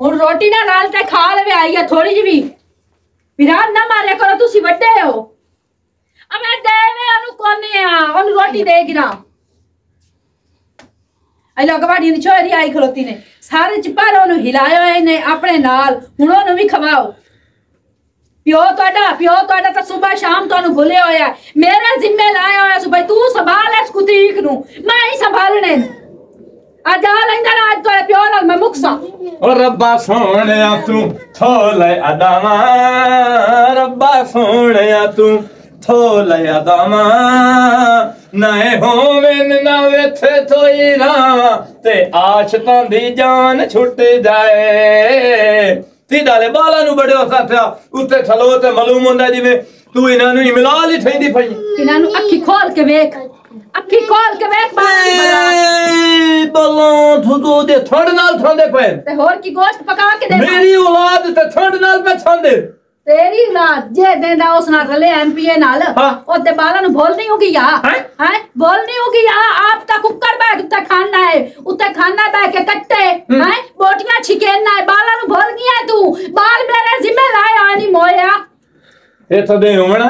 हुण रोटी ना नाल ते खा लवे आई है थोड़ी जी भी विरान ना मारे करो तुसी वड्डे हो अब मैं देवे ओनु कोने आ ओनु रोटी दे गिरा आई लगवाड़ी दी छोरी आई खलोती ने सारे चिपार ओनु हिलायो है ने अपने नाल हुण ओनु भी खवाओ प्यो तोड़ा तो सुबह शाम तो भूले होया मेरे जिम्मे लाया होया सुबह तू संभाल इस कुतीक नु मैं ही संभालने आज आ लेंदा ना आज तो प्यो नाल मैं मुक्सा ओ रब्बा सोहणिया तू थोले अदामा रब्बा सोहणिया तू थोले अदामा नए होवेन ना वेथे तोईरा ते आशतां दी जान छुट जाए सीधाले बाला नु बड़े साथिया उत्ते थलो ते मालूम होंदा जिवें तू इना नु मिला ली थैंदी पई इना नु अखी खोल के वेख बला तू तो दे थड़ नाल थांदे पे ते होर की गोश्त पका के दे मेरी औलाद ते थड़ नाल पे थांदे तेरी औलाद जे देंदा उस नाल रले एमपीए नाल ओते बाला नु बोल नहीं होगी या हैं बोल नहीं होगी या आप ता कुकर बैग उत्ते खाना बैग के कट्टे हैं बोटियां छिकेना है बाला नु बोल गया तू बाल मेरे जिम्मे लाया नहीं मोया ए तो दे होना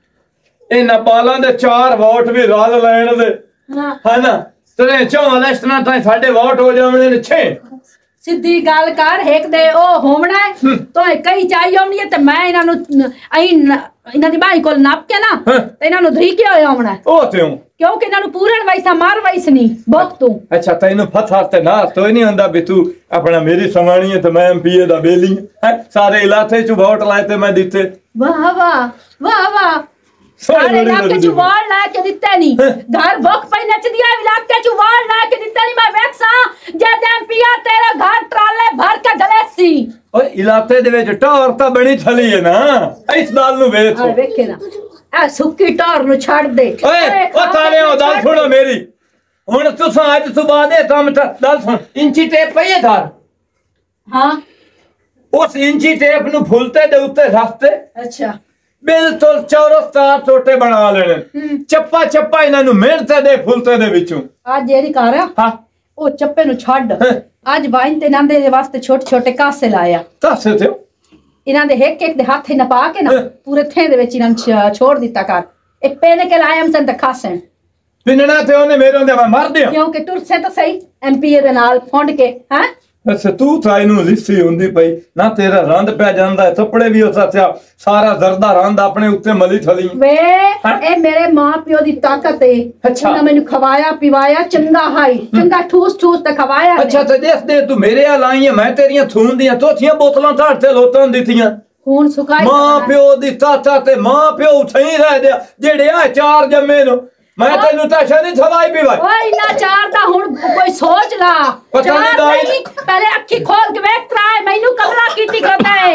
इना बालां दे 4 वोट भी रल लेण दे है ना तेरे चौ इलेक्शनां ताई साडे वोट हो जावणे ने 6 सीधी गल कर एक दे ओ होवना है तो कई चाहिए होनी है ते मैं इना नु इना दी बाई कोल नाप के ना ते इना नु धरी के होवना है ओ त्यों क्योंकि इना नु पूरन वैसा मार वैस नहीं बक तू अच्छा तैनू फथा ते ना तो नहीं हुंदा भी तू अपना मेरी समाणी है ते मैं एमपीए दा बेली है सारे इलाके च वोट लाए ते मैं दिते वाह वाह वाह वाह सारे इलाके च वोट ला के दिते नहीं घर बक पे नच दिया इलाके च वोट ला के दिते नहीं मैं वेखसा जे एमपीए तेरा घर ट्राले भर के गलेसी ओए इलाके दे विच टोर ता बड़ी थली है ना इस दाल नु वेच आ वेखे ना आ सुक्की टोर नु छाड़ दे ओए ओ ताले ओ दाल सुनो मेरी हुन तुसा आज सुबह दे काम दाल सुन इंची टेप पई है घर हां उस इंची टेप नु फुलते दे उत्ते रास्ते अच्छा बिल्कुल चौरस्तार छोटे बना लेने चप्पा चप्पा इना नु मेहनत दे फुलते दे विचों आज जेरी कर हां ओ चप्पे नु छाड़ आज वाइन ते नांदे दे वास्ते छोटे छोटे कासे लाया कासे थे इना दे एक दे हाथे न पा के ना पूरे थे दे विच इना छोड़ दिता कर ए पेने के लायम सन ते खासे पिनना थे ओने मेरे ओंदे मैं मार दिया क्योंकि टुर से तो सही एमपीए दे नाल फोंड के हैं अच्छा तू ताइनू लिस्सी हुंदी पई ना तेरा रंद पे जांदा है थप्पड़े भी होता था सारा जर्दा रंद अपने उत्ते मली थली वे ए मेरे मां पियो दी ताकत है अच्छा ना मैंने खवाया पिवाया चंगा हाई चंगा ठूस ठूस ते खवाया अच्छा ते दे तू मेरे आ लाई है मैं तेरियां थून दियां तोथियां बोतलां थाड़ ते लोटां दित्तियां खून सुकाई मां पियो दी ताता ते मां पियो उठई रह दे जेड़े आ 4 जम्मे नो मैं तेनू ताशा नहीं थवाई भी भाई ओए इना 4 दा हुन कोई सोच ला पता नहीं दाई पहले अखी खोल के वेख ट्राई मैनू कमला कीती करदा है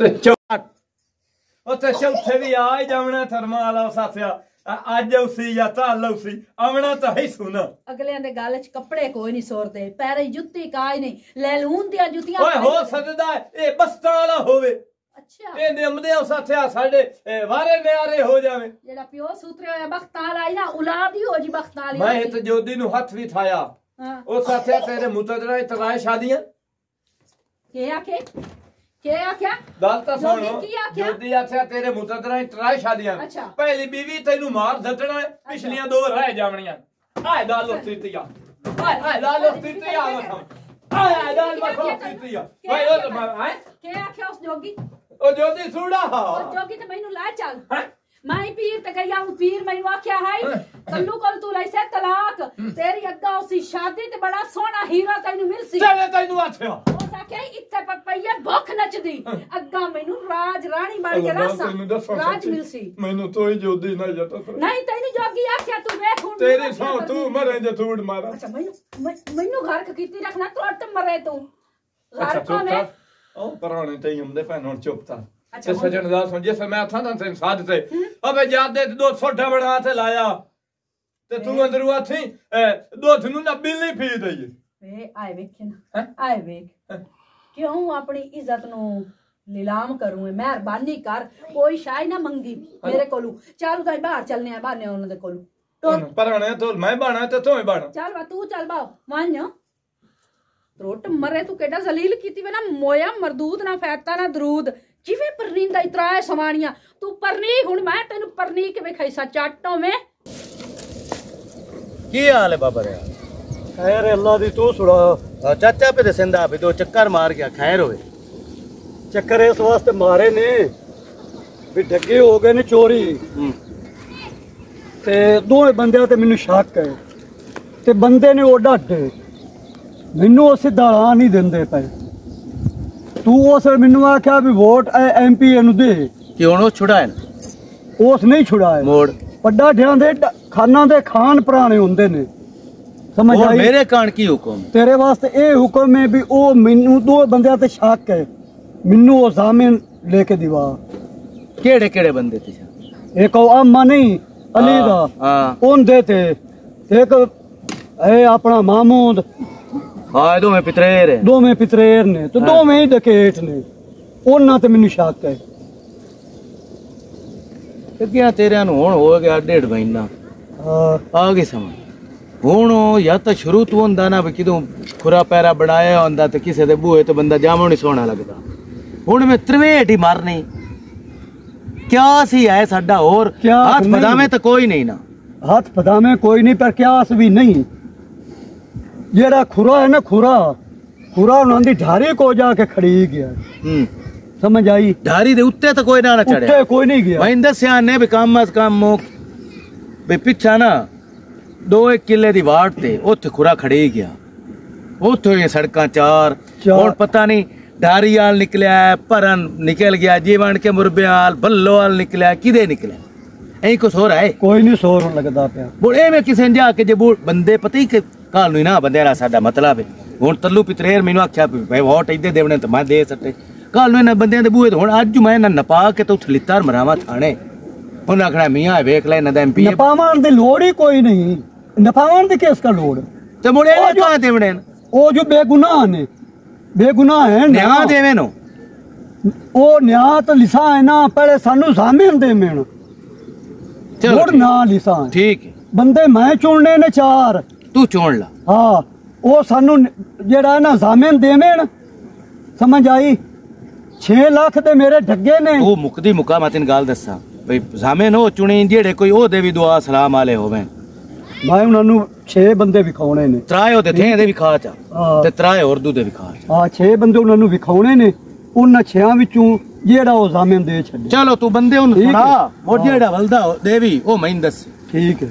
ओते चौथे भी आ ही जावना थरमाला साथिया आज उसी या ताल उसी आवना तो है सुना अगले दे गल च कपड़े कोई नहीं सोरदे पैरे जुत्ती काई नहीं लैलून दिया जुतियां ओए हो सकदा ए बस्ता वाला होवे अच्छा ए निमदे साथिया साडे वारे न्यारे हो जावे जेड़ा पियो सूत्रे होया बख्ताल आई ना औलाद ही हो जी बख्ताल मैं हित जोदी नु हाथ भी थाया ओ साथिया तेरे मुतदरा तराए शादियां के आखे दालता सुनो जोदी आख्या तेरे मुतदरा तराए शादियां पहली बीवी तैनू मार दटना है पिछलियां 2 रह जावणियां आए दाल उस्तिया आए दाल उस्तिया आए दाल मखो उस्तिया भाई ओ आए के आख्या उस जोगी ओ जोदी सूड़ा हा ओ जोगी ते मैनू ला चल मैं पीर ते गया हूं पीर मैनू आख्या है कल्लू कोल तू लैसे तलाक तेरी अग्गा उसी शादी ते बड़ा सोना हीरा तैनू मिलसी चले तैनू आछया ओ साके इत्ते पर पईए भुख नचदी अग्गा मैनू राज रानी बन के रासा राज मिलसी मैनू तोई जोदी ना जता नहीं तैनू जोगी आख्या तू वेख हुन तेरी सौ तू मरे जे थूड़ मारा अच्छा मैनू घर कीती रखना टोट मरे तू घर को में ओ पराने ते हुंदे पैन हुन चुप था अच्छा सजन दा सुन जे मैं था ना ते साध ते अबे याद दे 200 बना ते लाया ते तू अंदर हुआ थी दो थनु ना बिल्ली फी दई ए आए वेखे ना आए वेख क्यों अपनी इज्जत नु नीलाम करूं मेहरबानी कर कोई शाय ना मंगी मेरे कोलू चल उदा बाहर चलने आ बाने उन दे कोलू तो पराने तो मैं बाणा ते तू बाणा चल वा तू चल बाओ मान ਰੁੱਟ ਮਰੇ ਤੂੰ ਕਿਹੜਾ ਜ਼ਲੀਲ ਕੀਤੀ ਵੇ ਨਾ ਮੋਇਆ ਮਰਦੂਦ ਨਾ ਫੈਤਾ ਨਾ ਦਰੂਦ ਜਿਵੇਂ ਪਰਨੀਂਦਾ ਇਤਰਾ ਹੈ ਸਵਾਣੀਆਂ ਤੂੰ ਪਰਨੀ ਹੁਣ ਮੈਂ ਤੈਨੂੰ ਪਰਨੀ ਕਿਵੇਂ ਖਾਈਸਾ ਚਾਟੋ ਮੈਂ ਕੀ ਹਾਲ ਹੈ ਬਾਬਾ ਰੇ खैर अल्लाह दी तू सुना चाचा पे दसिंदा भी दो चक्कर मार गया खैर होवे चक्कर इस वास्ते मारे ने भी डगे हो गए ने चोरी ते दोए बंदे ते मैनू शक है ते बंदे ने ओ डटे मैनू सीधा हाँ नहीं देंदे पे तू उस मैनू आख्या भी वोट MP नू दे कि हुण ओ छुड़ाए ना उस नहीं छुड़ाए मोड़ वड्डा ढियां दे खाना दे खान पुराने हुंदे ने समझ आई मेरे कान की हुक्म तेरे वास्ते ये हुक्म है भी ओ मैनू दो बंदे ते शक है मैनू ओ जामिन लेके दिवा केड़े केड़े बंदे थे एक ओ अम्मा नहीं अली दा हां ओन दे थे एक ए अपना महमूद हां दो में पितरेर है दो में पितरेर ने तो दो में ही डकेट ने ओना ते मैनू शक है कि क्या तेरे नु हुण हो गया 1.5 महीना आ गई समझ ਹੁਣ ਜਾਂ ਤਾਂ ਸ਼ੁਰੂ ਤੋਂ ਹੁੰਦਾ ਨਾ ਵੀ ਕਿਦੋਂ ਖੁਰਾ ਪੈਰਾ ਬਣਾਇਆ ਹੁੰਦਾ ਤੇ ਕਿਸੇ ਦੇ ਬੂਹੇ ਤੇ ਬੰਦਾ ਜਾਮੋਂ ਨਹੀਂ ਸੋਹਣਾ ਲੱਗਦਾ ਹੁਣ ਮੈਂ ਤਰਵੇਟ ਹੀ ਮਾਰਨੀ ਕਿਆ ਸੀ ਹੈ ਸਾਡਾ ਹੋਰ ਹੱਥ ਪਦਾਵੇਂ ਤਾਂ ਕੋਈ ਨਹੀਂ ਨਾ ਹੱਥ ਪਦਾਵੇਂ ਕੋਈ ਨਹੀਂ ਪਰ ਕਿਆਸ ਵੀ ਨਹੀਂ ਜਿਹੜਾ ਖੁਰਾ ਹੈ ਨਾ ਖੁਰਾ ਉਹਨਾਂ ਦੀ ਢਾਰੀ ਕੋ ਜਾ ਕੇ ਖੜੀ ਗਿਆ ਸਮਝ ਆਈ ਢਾਰੀ ਦੇ ਉੱਤੇ ਤਾਂ ਕੋਈ ਨਾ ਚੜਿਆ ਉੱਤੇ ਕੋਈ ਨਹੀਂ ਗਿਆ ਮੈਂ ਦੱਸਿਆ ਨੇ ਵੀ ਕੰਮ ਅਸ ਕੰਮ ਵੀ ਪਿੱਛਾ ਨਾ 2-1 ਕਿੱਲੇ ਦੀ ਵਾਟ ਤੇ ਉੱਥੇ ਖੁਰਾ ਖੜੇ ਗਿਆ ਉੱਥੇ ਇਹ ਸੜਕਾਂ ਚਾਰ ਹੁਣ ਪਤਾ ਨਹੀਂ ਢਾਰੀ ਵਾਲ ਨਿਕਲਿਆ ਭਰਨ ਨਿਕਲ ਗਿਆ ਜੀਵਨ ਕੇ ਮੁਰਬਿਆਲ ਬੱਲੋ ਵਾਲ ਨਿਕਲਿਆ ਕਿਦੇ ਨਿਕਲਿਆ ਐਂ ਕੁਛ ਹੋ ਰਹਾ ਹੈ ਕੋਈ ਨਹੀਂ ਸੋਰ ਲੱਗਦਾ ਪਿਆ ਬੋਲ ਐਵੇਂ ਕਿਸੇ ਨੇ ਜਾ ਕੇ ਜੇ ਬੰਦੇ ਪਤਾ ਹੀ ਕਿ ਕਾਲ ਨੂੰ ਨਾ ਬੰਦੇ ਦਾ ਸਾਡਾ ਮਤਲਬ ਹੈ ਹੁਣ ਤੱਲੂ ਪਿਤਰੇਰ ਮੈਨੂੰ ਆਖਿਆ ਭਾਈ ਵੋਟ ਇੱਦੇ ਦੇਵਣੇ ਤੇ ਮੈਂ ਦੇ ਸੱਟੇ ਕਾਲ ਨੂੰ ਇਹਨਾਂ ਬੰਦਿਆਂ ਦੇ ਬੂਹੇ ਹੁਣ ਅੱਜ ਮੈਂ ਨਾ ਨਪਾ ਕੇ ਤੇ ਉੱਥੇ ਲਿੱਤਾਰ ਮਰਾਵਾ ਥਾਣੇ ਉਹਨਾਂ ਆਖਣਾ ਮੀਆਂ ਵੇਖ ਲੈ ਇਹਨਾਂ ਦਾ MP ਨਪਾਵਾਂ ਦੀ ਲੋੜ ਹੀ ਕੋਈ ਨਹੀਂ नफावन दे केस का लोड ते मुड़े ने कहां देवणे ओ जो बेगुनाह है न्याय देवे नो ओ न्याय तो लिसा है ना पहले सानू जामिन देवेन लोड ना लिसा ठीक है बंदे मैं चुनने ने 4 तू चुन ला हां ओ सानू जेड़ा ना जामिन देवेन समझ आई 6 लाख दे मेरे ढग्गे ने तू मुकदी मुका मैं तेन गाल दसा भाई जामिन हो चुनी जेड़े कोई ओ दे भी दुआ सलाम वाले होवे मैं उन्होंने 6 बंदे विखाने ने त्राए होते थे दे विखा चा ते त्राए उर्दू दे विखा हां 6 बंदे उन्होंने विखाने ने उन 6 विचों जेड़ा ओ जामिन दे छड्डे चलो तू बंदे उन सुना और जेड़ा वलदा देवी ओ मैं दस ठीक है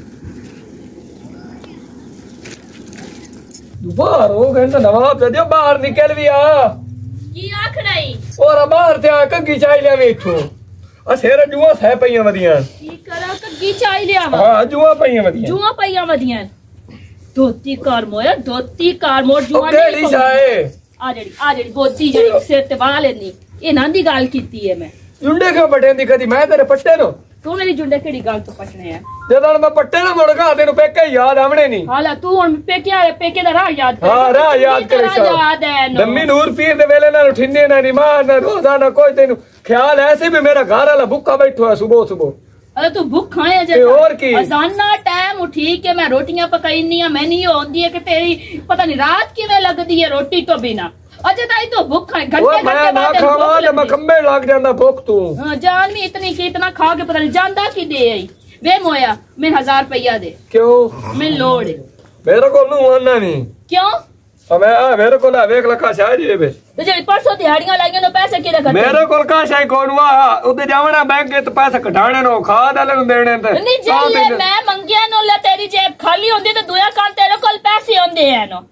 बाहर हो गए तो नवाब दे दियो बाहर निकल भी आ की आखड़ाई और बाहर ते आ कग्गी चाई ले वेठो आ सेरा जुआ है पईयां वदियां की करा कग्गी चाई लिया वा हां जुआ पईयां वदियां धोती कार मोया धोती कार मोर जुआ नहीं केड़ी छाए आ जेड़ी गोदी जेड़ी सिर ते बाल लेनी ए नां दी गल कीती है मैं जुंडे क्यों बटे दी कदी मैं तेरे पट्टे नो तू मेरी जुंडे केड़ी गल तो पटने है जदों मैं पट्टे ना मुड़गा तेनु पेके याद आवणे नहीं हाला तू हुन पेके दा राह याद कर हां राह याद करे याद है दम्मी नूर पीर दे वेले ना ठिन्ने ना नमाज ना रोजा ना कोई तेनु ख्याल ऐसे भी मेरा घर वाला भूखा बैठो है सुबह अरे तू भूखा है जे और की अजाना टाइम उठी के मैं रोटियां पकाईनी है मैं नहीं होंदी है कि तेरी पता नहीं रात किवें लगदी है रोटी तो बिना अजे ताई तो भूखा है घंटे मैं ना खावा जब मैं खंबे लग जांदा भूख तू जान में इतनी की इतना खा के पता नहीं जांदा की दे आई वे मोया मैं 1000 रुपया दे क्यों मैं लोड़ मेरे को नु आना नहीं क्यों मैं मेरे को ना वेख लखा शायद ये बे तो जे परसों दिहाड़ियां लाईयां तो पैसे किरे कर मेरे को का शायद कोन वा उते जावना बैंक के तो पैसे कढाने नो खाद वाले नु देने ते नहीं जे मैं मंगिया नो ले तेरी जेब खाली होंदी तो दुया काम तेरे कोल पैसे होंदे हैं नो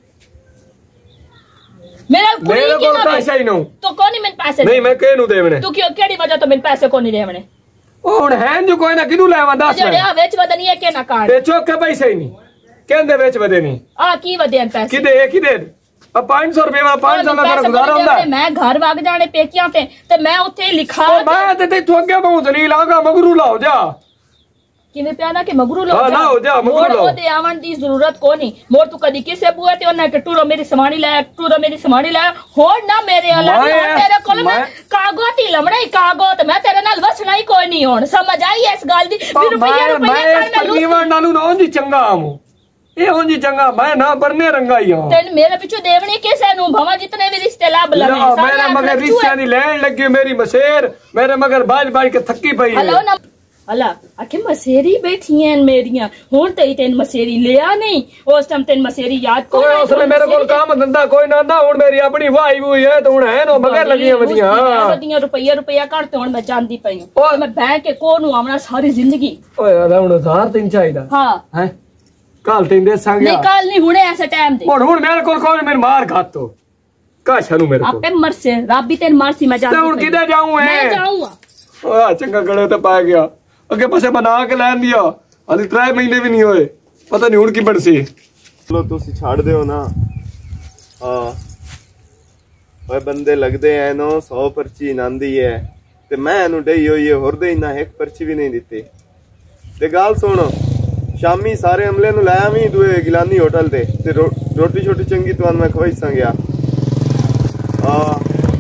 मेरे को का शायद नो तो कोनी मैं पैसे नहीं मैं के नु देवने तू क्यों केड़ी वजह तो मैं पैसे कोनी देवने ਹੁਣ ਹੈ ਜੋ ਕੋਈ ਨਾ ਕਿਨੂੰ ਲੈਵਾ ਦੱਸ ਜਿਹੜਾ ਵਿੱਚ ਵਧਣੀ ਹੈ ਕਿ ਨਾ ਕਾੜ ਤੇ ਚੋਕੇ ਪੈਸੇ ਹੀ ਨਹੀਂ ਕਹਿੰਦੇ ਵਿੱਚ ਵਧੇ ਨਹੀਂ ਆ ਕੀ ਵਧੇ ਪੈਸੇ ਕਿਦੇ ਆ 500 ਰੁਪਏ ਵਾਲਾ 500 ਦਾ ਤੇਰਾ ਗੁਜ਼ਾਰਾ ਹੁੰਦਾ ਮੈਂ ਘਰ ਵਗ ਜਾਣੇ ਪੇਕਿਆਂ ਤੇ ਮੈਂ ਉੱਥੇ ਲਿਖਾ ਮੈਂ ਤੇ ਤੈਨੂੰ ਅੱਗੇ ਬਹੁਤ ਨਹੀਂ ਲਾਗਾ ਮਗਰੂ ਲਾਓ ਜਾ ਕਿਵੇਂ ਪਿਆਣਾ ਕਿ ਮਗਰੂ ਲਾਓ ਲਾਓ ਜਾ ਮਗਰੂ ਲਾਓ ਉਹਦੇ ਆਵਣ ਦੀ ਜ਼ਰੂਰਤ ਕੋ ਨਹੀਂ ਮੋਰ ਤੂੰ ਕਦੀ ਕਿਸੇ ਬੂਏ ਤੇ ਉਹਨਾਂ ਟਟੂਰੋ ਮੇਰੀ ਸਮਾਣੀ ਲੈ ਹੋਰ ਨਾ ਮੇਰੇ ਅਲਾ ਤੇਰੇ ਕੋਲ ਮੈਂ ਕਾਗੋਤੀ ਲਮੜਾ ਕਾਗੋ ਤੇ ਮੈਂ ਤੇਰੇ ਨਾਲ ਵਸਣਾ ਹੀ ਕੋਈ ਨਹੀਂ ਹੁਣ ਸਮਝ ਆਈ ਇਸ ਗੱਲ ਦੀ ਵੀ ਰੁਪਈਆ ਮੈਂ ਤਕਰੀਬਨ ਨਾਲੂ ਨਾ ਜੀ ਚੰਗਾ ਆਮੂ ये होंजी चंगा मैं ना बनने रंगा ही हूं तेन मेरे पीछे देवनी कैसे नु भवा जितने भी रिश्ते लाभ लगे ना मेरे मगर रिश्ते नहीं लेन लगी मेरी मसेर मेरे मगर बाज बाज के थकी पई हेलो ना अला आखे मसेरी बैठी हैं मेरियां हुन ते तेन मसेरी लिया नहीं उस टाइम तेन मसेरी याद को ओए उसने मेरे को काम धंधा कोई ना दा हुन मेरी अपनी वाई हुई है तो हुन है नो मगर लगी वदियां वदियां रुपया करते हुन मैं जानदी पई हूं मैं बैंक के को नु आमना सारी जिंदगी ओए अदा हुन 1000 3 चाहिदा हां है काल तीन दे संग नहीं काल नहीं हुने ऐसे टाइम दे हुन मेरे को कोई मेरे मार खात तो का छनु मेरे को आपे मर से रब भी तेन मारसी मैं जानदी हुन किधर जाऊं है मैं जाऊंगा ओए चंगा गड़े तो पा गया अगे पासे बना के लैन दिया हाली 3 महीने भी नहीं होए पता नहीं हुन की बनसी चलो तुसी छाड़ दियो ना हां ओए बंदे लगदे हैं नो 100 पर्ची नांदी है ते मैं नु डई होई है होर दे ना एक पर्ची भी नहीं दित्ती ते गाल सुनो शामी सारे अमले नु लाया मी दुए गिलानी होटल ते रोटी छोटी चंगी तो मैं खवाई सा गया हां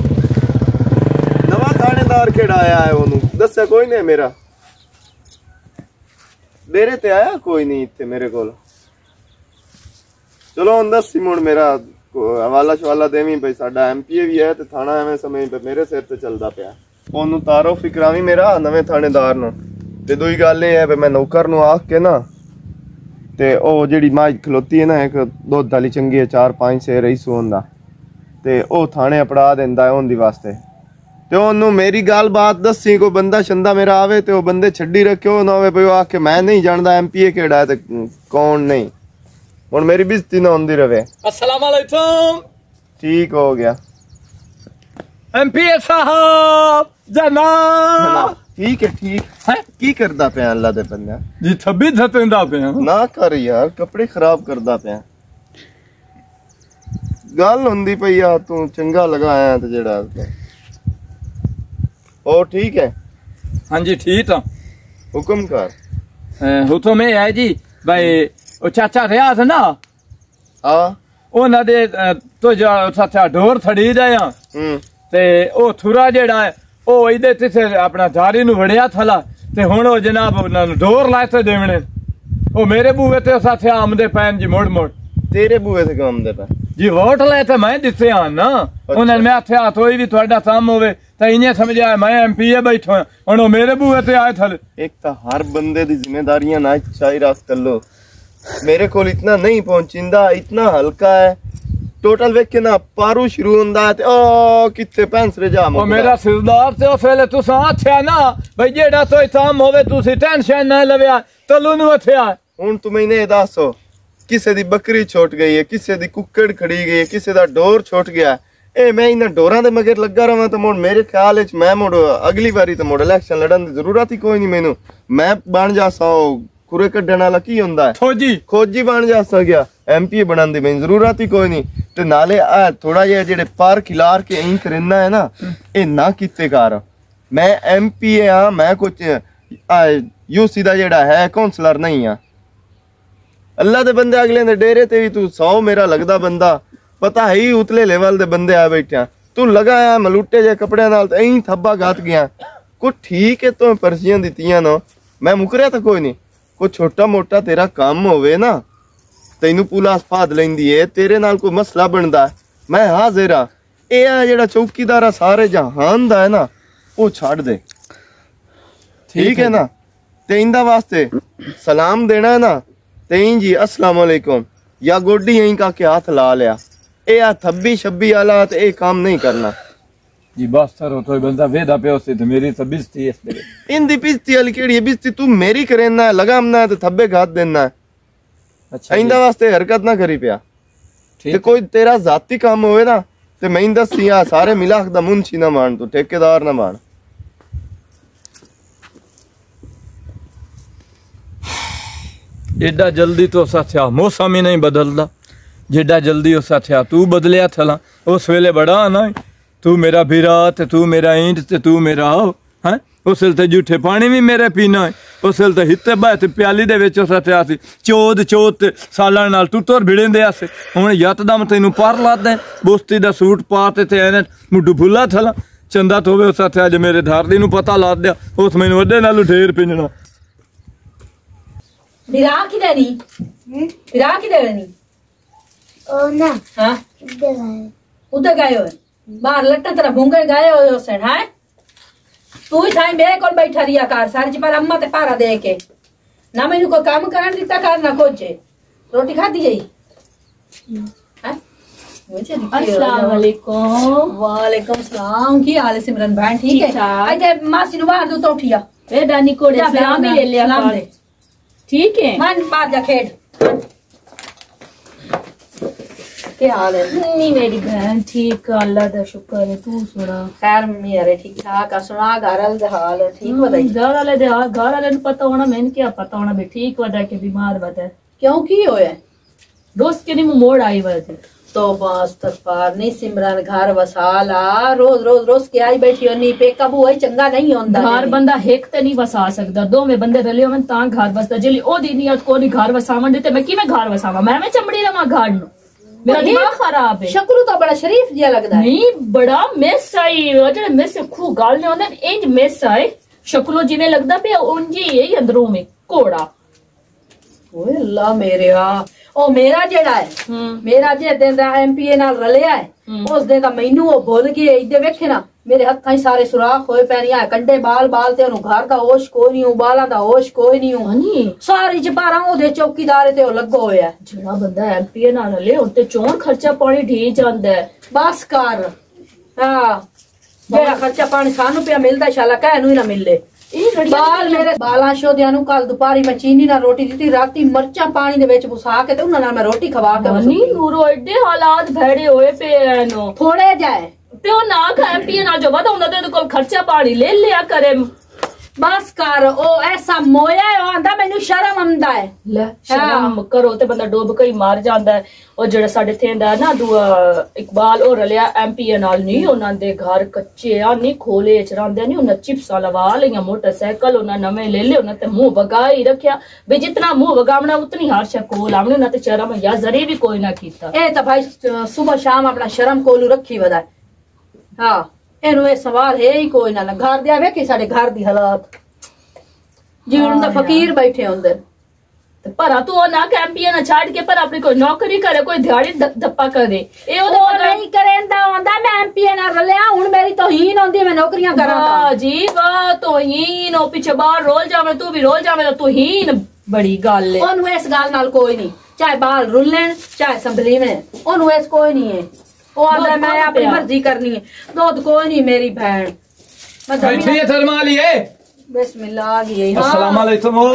नवा थानेदार केड़ा आया है ओनु दस्या कोई नहीं मेरा डेरे ते आया कोई नहीं इत्थे मेरे कोल चलो दस मुड़ मेरा हवाला शवाला देवी भाई साडा एमपीए भी है ते थाना एवें समय पे मेरे सिर ते चलदा पिया ओनू तारो फिकरावी मेरा नवे थानेदार नु ते दूई गल ये है भाई मैं नौकर नु आख के ना ते ओ जेड़ी माज खलोती है ना एक दुध वाली चंगी है 4-5 से रही सोंदा ते ओ थाने अपड़ा देंदा है ओंदी वास्ते ते ओनू मेरी गल बात दसी कोई बंदा शंदा मेरा आवे ते ओ बंदे छड्डी रखियो ना होवे भाई आके मैं नहीं जानदा एमपीए केड़ा है ते कौन नहीं हुन मेरी बेइज्जती ना होंदी रवे अस्सलाम वालेकुम ठीक हो गया एमपीए साहब जनाब ठीक है की करदा पे अल्लाह दे बंदे जी थब्बी धतेंदा पे ना कर यार कपड़े खराब करदा पे गल होंदी पई आ तू चंगा लगाया ते जेड़ा ओ ठीक है हाँ जी ठीक है हुक्म कर हुक्म ये है जी भाई ओ चाचा रियाज ना हाँ ओना दे तो जो चाचा ढोर थड़ी जाया ते ओ थुरा जेड़ा है ओ इदे तिथे अपना जारी नु वड़िया थला ते हुन ओ जनाब उना ढोर लाए ते देवणे ओ मेरे बूए ते साथे आमदे पैन जी मोड़ मोड़ तेरे बूए ते आमदे पैन जी वोट लाए ते मैं दिते आ ना उन्हें मैं आख्या कोई भी ਤੁਹਾਡਾ काम होवे ते इने समझया मैं एमपीए बैठो हुन ओ मेरे बूए ते आए थले एक तो हर बंदे दी जिम्मेदारियां ना चाही रख कर लो मेरे को इतना नहीं पहुंचिंदा इतना हल्का है टोटल वेख के ना पारू शुरू हुंदा है ते ओ किथे पैंसरे जा ओ मेरा सिरदार ते उस वेले तुसा आख्या ना भाई जेड़ा तोई काम होवे तुसी टेंशन ना लवया तलू नु आख्या हुन तू मैंने दसो किसे दी बकरी छोट गई है किसे दी कुक्कड़ खड़ी गई है किसे दा डोर छोट गया ए मैं इन डोरां दे मगर लगा रहा तो मुड़ मेरे ख्याल विच मैं मुड़ अगली बारी तो मुड़ इलेक्शन लड़न दी जरूरत ही कोई नहीं मैनू मैं बन जा सा खुरे कड्डण वाला की हुंदा है खोजी बन जा सा गया एमपी बनन दी मैं जरूरत ही कोई नहीं ते नाले आ थोड़ा जिहा जेड़े पार खिलार के ऐं करना है ना ए ना कीते कर मैं एमपी हां मैं कुछ यूसी दा जेड़ा है काउंसलर नहीं हां अल्लाह दे बंदे अगले दे डेरे ते भी तू 100 मेरा लगदा बंदा पता है ही उतले लेवल दे बंदे आ बैठा तू लगाया मलूटे जे कपड़े नाल ते ऐं थब्बा गात गया को ठीक है तो पर्चियां दित्तियां ना मैं मुकरिया तो कोई नहीं कोई छोटा मोटा तेरा काम होवे ना तैनू पुलिस फाद लैंदी है तेरे नाल कोई मसला बनदा मैं हाजिर आ ए जेड़ा चौकीदार सारे जहान दा है ना वो छाड़ दे ठीक है ना ते इंदा वास्ते सलाम देना है ना तें जी अस्सलाम वालेकुम या गोडी यहीं का के हाथ ला लिया ए आ थब्बी शब्बी वाला ते ए काम नहीं करना जी बस सर तो बंदा वेदा पे उसे तो मेरी तो बिस्ती इस पे इंदी बिस्ती वाली केड़ी है बिस्ती तू मेरी करेना है लगामना है ते थब्बे घात देना है अच्छा इंदा वास्ते हरकत ना करी पिया ते कोई तेरा जाती काम होवे ना ते मैं इंदा सिया सारे मिलाक दा मुंशी ना मान तू ठेकेदार ना मान एडा जल्दी तो साथिया मौसम ही नहीं बदलता जेडा जल्दी उस साथिया तू बदलिया थला उस वेले बड़ा ना तू मेरा भीरा ते तू मेरा ईंट ते तू मेरा हैं उस वेले ते झूठे पानी भी मेरे पीना है उस वेले ते हित्ते बाय ते प्याली दे विच साथिया सी चौद ते सालां नाल टुटोर भिड़ेंदे आसे हुण यकदम तैनू पार लादा बोस्ती दा सूट पा ते एने मुड्ढू फुल्ला थला चंदा तो होवे उस साथिया जे मेरे धारदी नू पता ला दिया उस मैनू वड्डे नालू ढेर पिंजणा निरा किधरी फिरा की देनी ओ ना हाँ उधर गए हो बाहर लट्टा तेरा भूंगे गए हो सेठ है तू ही थाई मेरे कोल बैठा रिया कार सारी पर अम्मा ते पारा दे के ना मैनू कोई काम करन दिता कर ना खोजे रोटी खाधी जाई हैं अस्सलाम वालेकुम। वालेकुम सलाम की हाल है सिमरन बहन ठीक है आइए मासी नु बाहर दो तो उठिया ए डानी को सलाम ही ले लिया सलाम दे ठीक है मन बाहर जा खेड क्या हाल है नहीं मेरी बहन ठीक अल्लाह दा शुक्र है तू सुना खैर मेरे ठीक ठाक सुना घर वाले हाल ठीक बताई घर वाले पता होना मैंने क्या पता होना भी ठीक वदा के बीमार वदा क्यों की होया दोस्त के नहीं मोड़ आई वदा तो बस तकबार नहीं सिमरन घर वसाला रोज रोज रोज के आई बैठी होनी पेका बुआ चंगा नहीं होंदा घर बंदा एक ते नहीं वसा सकदा दो में बंदे रले होवन तां घर वसदा जली ओ दी नियत को नहीं घर वसावन देते मैं किवें घर वसावा मैं चमड़ी रवा घर नु मेरा दिमाग खराब है शक्ल तो बड़ा शरीफ जिया लगदा है नहीं बड़ा मिस आई जेड़े मिस खू गाल ने होंदे इंज मिस आए शक्लो जिवें लगदा पे उंजी है अंदरों में कोड़ा ओए अल्लाह मेरे ओ मेरा जेड़ा है मेरा जे दिन दा एमपीए नाल रलिया है उस दिन दा मैनू ओ भुल गए इदे वेखे ना मेरे हत्थां सारे सुराख होए पैरियां कंडे बाल बाल ते ओनु घर दा होश कोई नहीं बालां दा होश कोई नहीं सारी जबारा ओदे चौकीदार ते ओ लगो होया जेड़ा बंदा एमपीए नाल रले उते चोन खर्चा पानी ढी जांदा है बस कर हां जेड़ा खर्चा पानी सानू पे मिलदा शाला कहनू ही ना मिले बाल मेरे बालां शोदियां नु कल दोपहरी मैं चीनी ना रोटी दी राती मरचा पानी दे विच बुसा के ते उन्हां नाल मैं रोटी खवा के नहीं नूरो एडे हालात भैड़े होए पे नो थोड़े जाए ते ओ ना एमपीए नाल जो वदा हुंदा ते कोल खर्चा पानी ले लिया करे बस कर ओ ऐसा मोया है आंदा मैनू शर्म आंदा है ले शर्म करो ते बंदा डूब के मार जांदा है ओ जेड़ा साडे थेंदा ना दुआ इकबाल और रलिया एमपीए नाल नहीं उन्हां दे घर कच्चे आ नहीं खोले च रहंदे नहीं उन्हां चिप्स लवा लिया मोटरसाइकिल उन्हां नवे ले ले उन्हां ते मुंह वगाई रखया बे जितना मुंह वगावना उतनी हर्षा कोल आवने उन्हां ते शर्म या जरी भी कोई ना कीता ए तो भाई सुबह शाम अपना शर्म कोलू रखी वदा हां एनु ए सवाल है ही कोई ना घर दे वेखी साडे घर दी हालात जीवन दा फकीर बैठे हुंदे ते पर तू ना एमपीए ना छाड़ के पर अपनी कोई नौकरी करे कोई दिहाड़ी धप्पा करे ए ओ नहीं करेंदा होंदा मैं एमपीए ना रलिया हुन मेरी तौहीन होंदी मैं नौकरियां करा हां जी वाह तौहीन ओ पीछे बाहर रोल जावे तू भी रोल जावे तौहीन बड़ी गल है ओनु इस गल नाल कोई नहीं चाहे बाल रुलन चाहे संभली में ओनु इस कोई नहीं है ओ आंदा मैं अपनी मर्जी करनी है दूध कोई नहीं मेरी बहन मैं बैठी है थरमा लिए बिस्मिल्लाह आ गई अस्सलाम वालेकुम ओ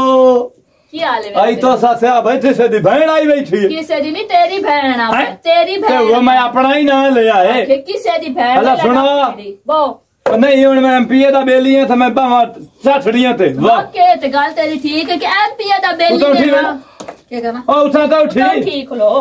की हाल है आई तो सासे बैठे से दी बहन आई बैठी है किसे दी नहीं तेरी बहन आ तेरी बहन ते वो मैं अपना ही ना ले आए किसे दी बहन अल्लाह सुना वो नहीं हुन मैं एमपीए दा बेली है ते मैं बावा साठड़ियां ते वाह ओके ते गल तेरी ठीक है कि एमपीए दा बेली तो ठीक है के करना ओ उठा तो ठीक लो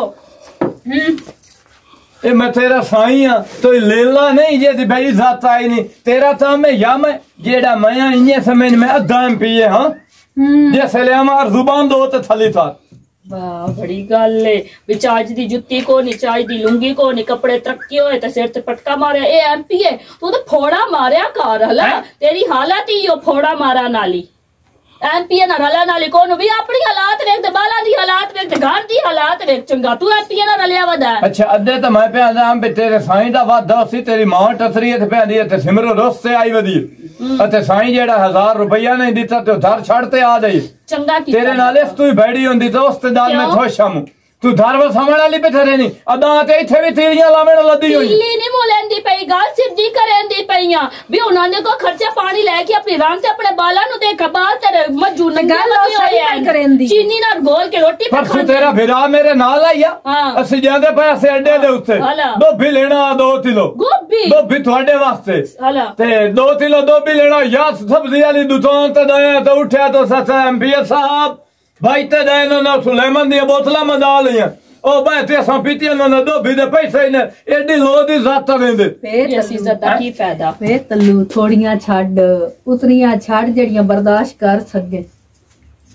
ए मैं तेरा साई हां तो लेला नहीं जे दी बड़ी जात आई नहीं तेरा तो मैं या मैं जेड़ा मैं इने समझ में अद्धा एमपीए हां जे सलेमार जुबान दो ते थली था वाह बड़ी गल है विचाज दी जुत्ती को नी चाज दी लुंगी को नी कपड़े तरक्की होए ते सिर ते पटका मारे ए एमपीए तू तो फोड़ा मारया कर हला तेरी हालत ही ओ फोड़ा मारा नाली एमपीए ना रला नाली कोन भी अपनी हालात देख ते बाला दी हालात देख ते घर दी हालात देख चंगा तू एमपीए ना रलिया वदा अच्छा अद्दे तो मैं पे आजाम पे तेरे साईं दा वादा सी तेरी मां टसरी ते पे दी ते सिमरो रोस से आई वदी अते साईं जेड़ा 1000 रुपया नहीं दिता ते धर छड़ ते आ जाई चंगा की तेरे नाले तू बैठी होंदी तो उस ते दाल में खुश हूं तू धर वसावण वाली पे थरे नहीं अदा ते इथे भी तीलियां लावण लदी होई तीली नहीं मोलेंदी पई गाल सिद्धी करेंदी पईयां भी उन्हां ने को खर्चा पानी लेके अपनी राम से अपने बाला नु देख बाल तेरे मजू नंगा लगी होई है करेंदी चीनी ना घोल के रोटी पे परसों तेरा भिरा मेरे नाल आया असि जांदे पैसे अड्डे दे उत्ते गोभी लेना 2 किलो गोभी ਤੁਹਾਡੇ वास्ते ते 2 किलो गोभी लेना या सब्जी वाली दुकान ते दया तो उठया तो सचा एमपीए साहब भाई ते देनो ना सुलेमान दी बोतला मंदा लिया ओ बैठे असां पीती ना गोभी दे पैसे ने एडी लो दी जात वेंदे फिर असी ज़्यादा की फायदा फिर तल्लू थोड़ियां छड़ उतनियां छड़ जड़ियां बर्दाश्त कर सके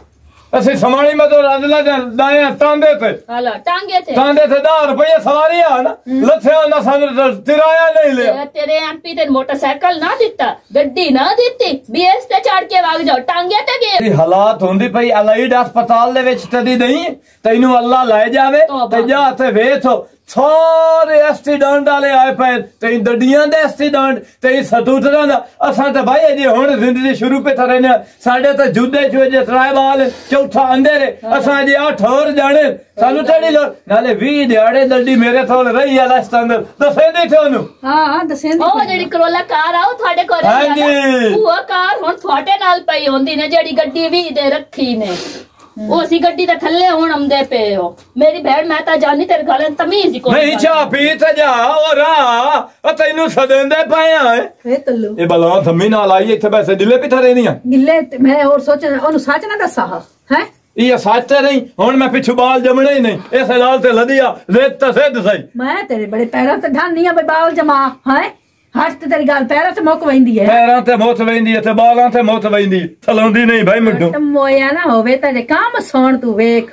ਅਸੀਂ ਸਮਾਣੀ ਮਤੋਂ ਰਾਜਲਾ ਦਾਏ ਤਾਂਦੇ ਤੇ हाला टांगे थे 10 रुपये सवारी आ ना लथे ना सानू किराया नहीं लिया तेरे एमपी ते मोटरसाइकिल ना दिता गड्डी ना दिती बीएस ते चढ़ के भाग जाओ टांगे ते गए हालात होंदी पई अलाइड अस्पताल दे विच तदी नहीं तैनू अल्लाह ले जावे ते जा ते वेथ सारे एक्सीडेंट वाले आए पे ते दड्डियां दे एक्सीडेंट ते सतूतरां दा असां ते भाई अजे हुण जिंदगी शुरू पे थे रहने साडे ते जुदे जे ट्राइबल चौथा अंधेरे असां जे 8 और जाने सानू तेड़ी लो नाले 20 दिहाड़े दड्डी मेरे थोल रही है लास्ट अंदर दसेंदी थे ओनू हां दसेंदी ओ जेडी करोला कार आओ थाडे कोल हां जी वो कार हुण थाडे नाल पई होंदी ने जेडी गड्डी 20 दे रखी ने ओ सी गड्डी दे थल्ले हुण आंदे पे हो मेरी भेड़ मैं ता जानी तेरे गल तमीज ही कोई नहीं चाह पी ते जा ओ रा तैनू सदेंदे पए आ ए तल्लू ए बला थम्मी नाल आई इथे पैसे दिले पिथे रहनियां गिल्ले मैं और सोच ओनु सच ना दसा है ये सच नहीं हुण मैं पिछू बाल जमने ही नहीं इस लाल ते लदिया रेत ते सिद्ध सही मैं तेरे बड़े पैरों ते ढानी आ बाल जमा है हट ते तेरी गल पैरों ते मुक वैंदी है पैरों ते मुक वैंदी है ते बालां ते मुक वैंदी थलोंदी नहीं भाई मुंडू मोया ना होवे ते काम सोण तू वेख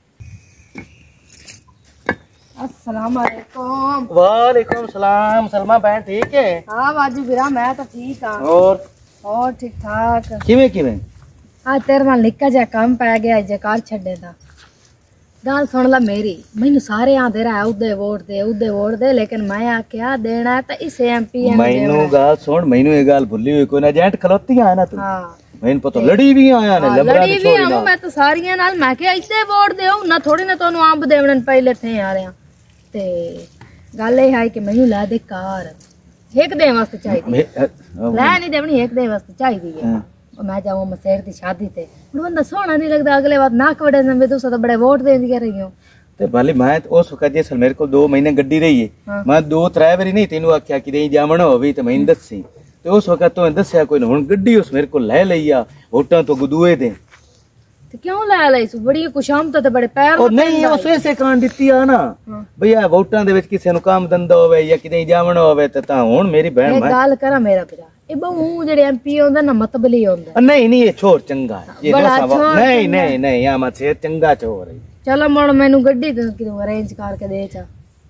अस्सलाम वालेकुम। वालेकुम सलाम। सलमा बहन ठीक है? हाँ बाजू बिरा मैं तो ठीक हाँ। और ठीक ठाक किवें किवें? हाँ तेरे नाल निक्का जिहा काम पै गया जे घर छड्डे दा गल सुन ला मेरी मैनू सारे आंदे रहा उदे वोट दे लेकिन मैं आख्या देना है तो इस एमपी मैनू गल सुन मैनू ये गल भुल्ली हुई कोई ना एजेंट खलोती है ना तू हाँ मैनू पता लड़ी भी आया ने लबड़ा लड़ी भी आऊं मैं तो सारियां नाल मैं क्या इसे वोट देओ ना थोड़ी ना तोनू आंब देवण पहले थे आ रहा ते गल ये है कि मैनू ला दे कार एक दे वास्ते चाहिए ला नहीं देवनी एक दे वास्ते चाहिए मैं जाऊँ मसेर की शादी ते बंदा सोहना नहीं लगता अगले बात नाक बड़े नंबे तुसा तो बड़े वोट दे दिया रही हो ते भले मैं उस वक्त जैसे मेरे को 2 महीने गड्डी रही है हाँ। मैं 2-3 बारी नहीं तेनू आख्या कि नहीं जावण होवी ते मैं दसी ते उस वक्त तो दसया कोई ना हुन गड्डी उस मेरे को ले लईया वोटां तो गुदुए दे ते क्यों ले लई सु बड़ी कुशाम तो बड़े पैर और नहीं उस वैसे कान दित्ती आ ना भैया वोटां दे विच किसे नु काम धंधा होवे या किते जावण होवे ते ता हुन मेरी बहन मैं गल करा मेरा पिता ए बहु जेड़े एमपी होंदा ना मतबली होंदा नहीं नहीं ये छोर चंगा है ये बड़ा ना छोर नहीं चंगा। नहीं नहीं या मत से चंगा छोर है चलो मोड़ मैनू गड्डी तो किदों अरेंज करके दे चा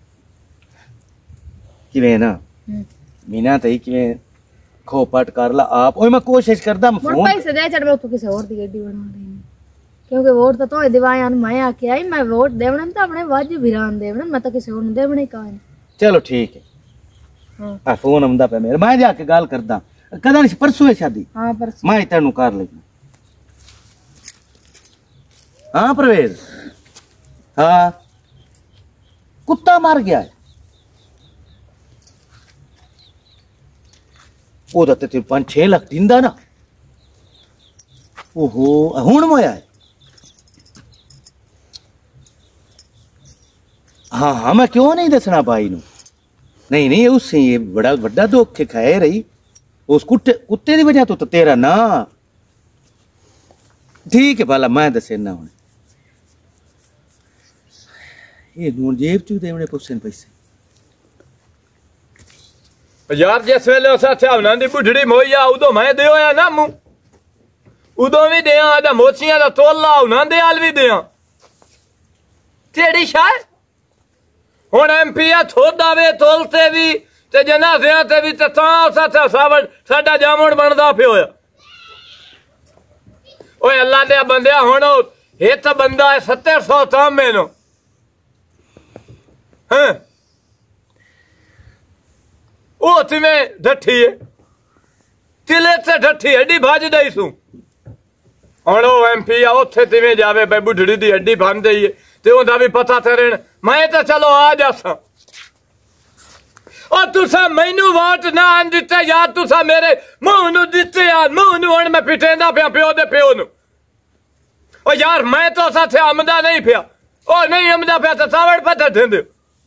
किवें ना बिना तई किवें खोपट कर ला आप ओए मैं कोशिश करदा मोड़ फोन पैसे दे चढ़ मैं तो किसी और दी गड्डी बना रही क्योंकि वोट तो तोए दिवाया मैं आके आई मैं वोट देवण तो अपने वाजिब विरान देवण मैं तो किसी और देवण ही कान चलो ठीक है हां आ फोन आंदा पे मेरे मैं जाके गल करदा कदा नहीं परसों है शादी हां पर मैं तेनू कर लेगी हाँ परवेज हाँ कुत्ता मर गया है ओदा ते 5-6 लाख दिंदा ना ओहो हुण मोया है हाँ हाँ मैं क्यों नहीं दसना भाई नू नहीं नहीं उससे ये बड़ा बड़ा दुख खाए रही उस कुत्ते की वजह तो तेरा ना ठीक है भला मैं दसे ना हूं ये नून जेब चू देवने पुछन पैसे यार जिस वेले उस हवना दी बुढ़ड़ी मोई आ उदो मैं दियो या ना मु उदो भी दिया आदा मोचियां दा तोला हवना दे आल भी दिया तेरी शाय हुण एमपी आ थोड़ा वे तोलते भी ते जनाज़ियां ते भी ते तां साडा जामुन बनदा पियो होया ओए अल्लाह दे बंदिया हुण हित बंदा है 700 तामे नो हैं ओ तिवें ढठी है तिले ते ढठी हड्डी भज दई सू हुण ओ एमपी आ उत्थे तिवें जावे बे बुढ़ड़ी दी हड्डी भन दई है ते ओंदा भी पता थे रहन मैं तो चलो आ जासा और तुसा मैनू वोट ना आन दिते यार तुसा मेरे मुंह नु दिते यार मुंह नु हुण मैं पिटेंदा पिया प्यो दे प्यो नु ओ यार मैं तो साथे आमदा नहीं पिया ओ नहीं आमदा पिया तो सावड़ पता देंदे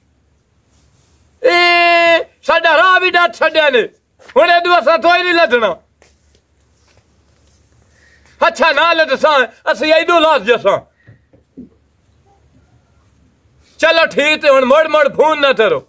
ए साडा राह भी डट छड्या ने हुण ए दुआ सा तोई नहीं लदना अच्छा ना लदसा असि ऐदो लास जसा चलो ठीक है हुण मोड़ मोड़ फोन ना करो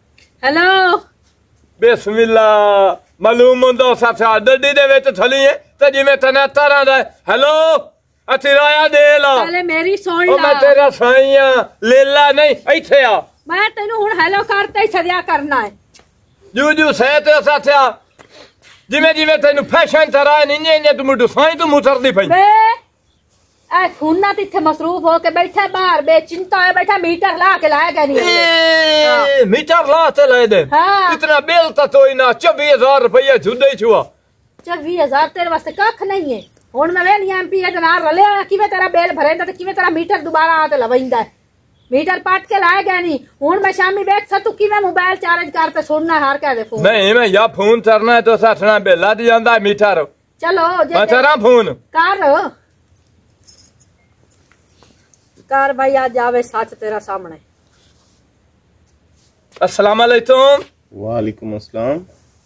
हेलो बिस्मिल्लाह मालूम होंदा साथा डड्डी दे विच थली है ਤੇ ਜਿਵੇਂ ਤਨੇ ਤਾਰਾਂ ਦਾ ਹੈਲੋ ਅਤੀ ਰਾਇਆ ਦੇ ਲਾ ਪਹਿਲੇ ਮੇਰੀ ਸੁਣ ਉਹ ਮੈਂ ਲਾ ਤੇਰਾ ਸਾਈਆਂ ਲੇਲਾ ਨਹੀਂ ਇੱਥੇ ਆ ਮੈਂ ਤੈਨੂੰ ਹੁਣ ਹੈਲੋ ਕਰਤਾ ਹੀ ਸਰਿਆ ਕਰਨਾ ਹੈ ਜੂ ਸਹਿ ਤੇ ਸਾਥਿਆ ਜਿਵੇਂ ਜਿਵੇਂ ਤੈਨੂੰ ਫੈਸ਼ਨ ਤਰਾ ਨਹੀਂ ਇੰਨੇ ਤੂੰ ਮੁੱਢ ਸਾਈ ਤੂੰ ਮੁਤਰਦੀ ਪਈ ਵੇ ਐ ਫੋਨਾਂ ਤੇ ਇੱਥੇ ਮਸਰੂਫ ਹੋ ਕੇ ਬੈਠਾ ਬਾਹਰ ਬੇਚਿੰਤਾ ਹੋਇਆ ਬੈਠਾ ਮੀਟਰ ਲਾ ਕੇ ਲਾਇਆ ਨਹੀਂ मीटर लाते ले दे हाँ। इतना बिल तो तोई ना 24,000 रुपया जुड़े छुआ 24,000 तेरे वास्ते कख नहीं है हुन मैं वेली एमपी दे नाल रलिया किवें तेरा बिल भरेंदा ते किवें तेरा मीटर दोबारा आते लवैंदा मीटर पाट के लाया गया नहीं हुन मैं शामी बैठ सा तू किवें मोबाइल चार्ज करते सुनना हार के दे फोन नहीं मैं या फोन करना है तो साथना बिल लद जांदा है मीटर चलो मैं तेरा फोन कर भाई आज आवे सच तेरा सामने अस्सलाम वालेकुम वालेकुम अस्सलाम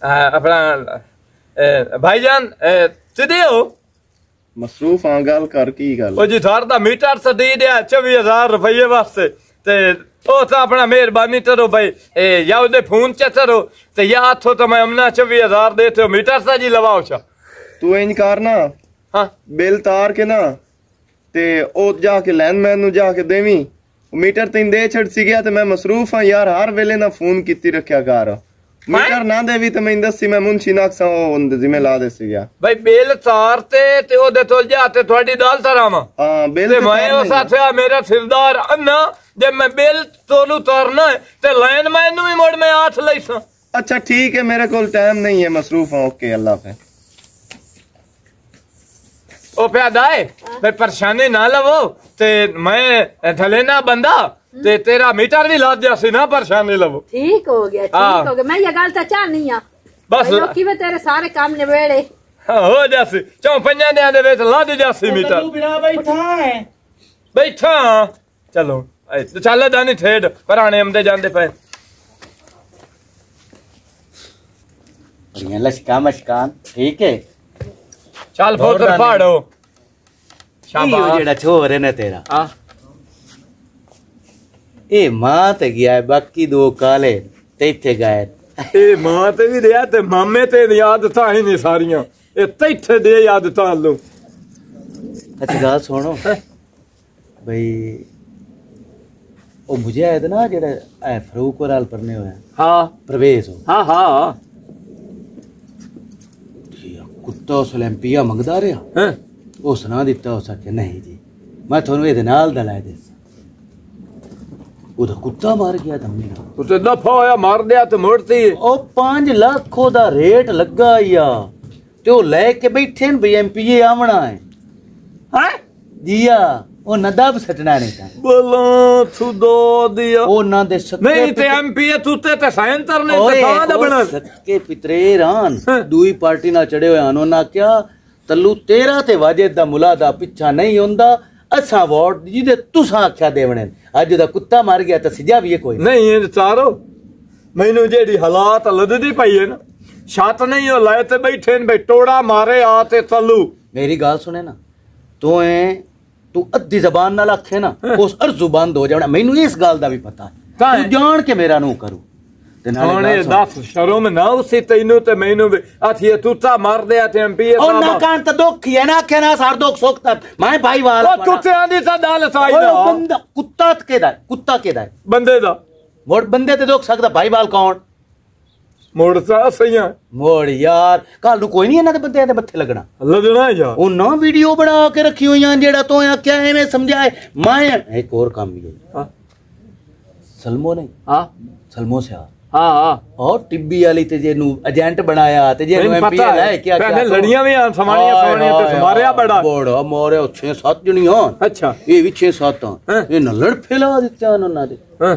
अपना भाईजान सिद्धे हो मसरूफ हाँ गल कर की गल ओ जी थार दा मीटर से दे दिया 24,000 रुपये वास्ते ते ओ तो अपना मेहरबानी करो भाई या उदे फोन च करो ते या हाथों तो मैं हमना 24,000 देते हो मीटर से जी लवाओ छा तू इंज करना हाँ बिल तार के ना ते ओ जाके लैंडमैन नु जाके देवी मीटर तीन दे छड़ सी गया ते मैं मसरूफ हाँ यार हर वेले ना फोन कीती रखया कर मीटर ना देवी ते मैं दसी मैं मुंशी नाक्सा ओ जिम्मे ला दे सी गया भाई बिल तारते ते ओदे तो जाते थोड़ी दाल तरावा हां बिल ते मैं ओ साथे मेरा सिरदार अन्ना जब मैं बिल तोलू तारना है ते लैंडमैन नु भी मोड़ में हाथ लईसा अच्छा ठीक है मेरे कोल टाइम नहीं है मसरूफ हाँ ओके अल्लाह पे ओ प्यादाए भाई परेशानी ना लवो ते मैं थले ना बंदा ते तेरा मीटर भी ला दिया सी ना परेशानी लवो ठीक हो गया मैं ये गल तो चाहनी आ बस किवें तेरे सारे काम निबेड़े हो जासी चौ पंजा दियां दे विच ला दी जासी मीटर बैठा चलो चल दानी ठेड पराने आंदे जांदे पे लशका मशकान ठीक है चल फोटर फाड़ो शाबाश जेड़ा छोर है ना तेरा हां ए मां ते गया है बाकी दो काले ते इथे गए ए मां ते भी दिया ते मामे ते याद था ही नहीं सारियां ए तैथे दे याद था लो अच्छा गाल सुनो भाई ओ मुझे आया था ना जेड़ा फरूक और हाल पढ़ने हुए हां प्रवेश हो हां हां कुत्ता उस ओलंपिया मंगदा रहा हैं ओ सुना दिता उस आखे नहीं जी मैं थानू ए नाल दलाए दे ओदा कुत्ता मार गया धम्मी ना उसे दफा होया मार दिया ते मोड़ती ओ 5 लाख दा रेट लगा या ते ओ लेके बैठे न भाई एमपीए आवना है हैं जिया ओ नदाब सटना नहीं था बोलो सुदो दिया ओ ना दे सके नहीं ते एमपीए तुते ते साइंटर ने ते कहां दा बना सके पितरे रान दूई पार्टी ना चढ़े होए आनो ना क्या तल्लू तेरा ते वाजिद दा मुला दा पिछा नहीं हुंदा असा वोट जिदे तुसा आख्या देवणे अज दा कुत्ता मार गया ते सिजा भी कोई नहीं ये चारो मैनू जेडी हालात लददी पई है ना छत नहीं हो लाए ते बैठे न भाई टोड़ा मारे आ ते तल्लू मेरी गाल सुने ना तू अद्धी जबान नाल आखे ना उस अर्जू बंद हो जाना मैनू इस गाल दा भी पता है तू जान के मेरा नु करू ते नाले दस शर्म ना उसी तैनू ते मैनू भी आथी तूता मार दे ते एमपीए ओ ना कान त दुख है ना आखे ना सार दुख सुख तक मैं भाई वाल ओ तूते आंदी ता दाल साई ना बंदा कुत्ता केदा बंदे दा मोड़ बंदे ते दुख सकदा भाई वाल कौन मोड़ सा सही मोड़ यार कल नु कोई नहीं इन्हां दे बंदे दे मत्थे लगना यार ओ ना वीडियो बना के रखी हुई जेड़ा तो क्या एवें समझाए मैं एक और काम भी है सलमो नहीं हां सलमो से हां हां और टिब्बी वाली ते जेनु एजेंट बनाया ते जेनु एमपी है क्या पहले लड़ियां भी समाणियां ते समारिया बड़ा बड़ा मोरे 6-7 जणियां अच्छा ये भी 6-7 ये न लड़ फैला दित्ते उन्हां दे हां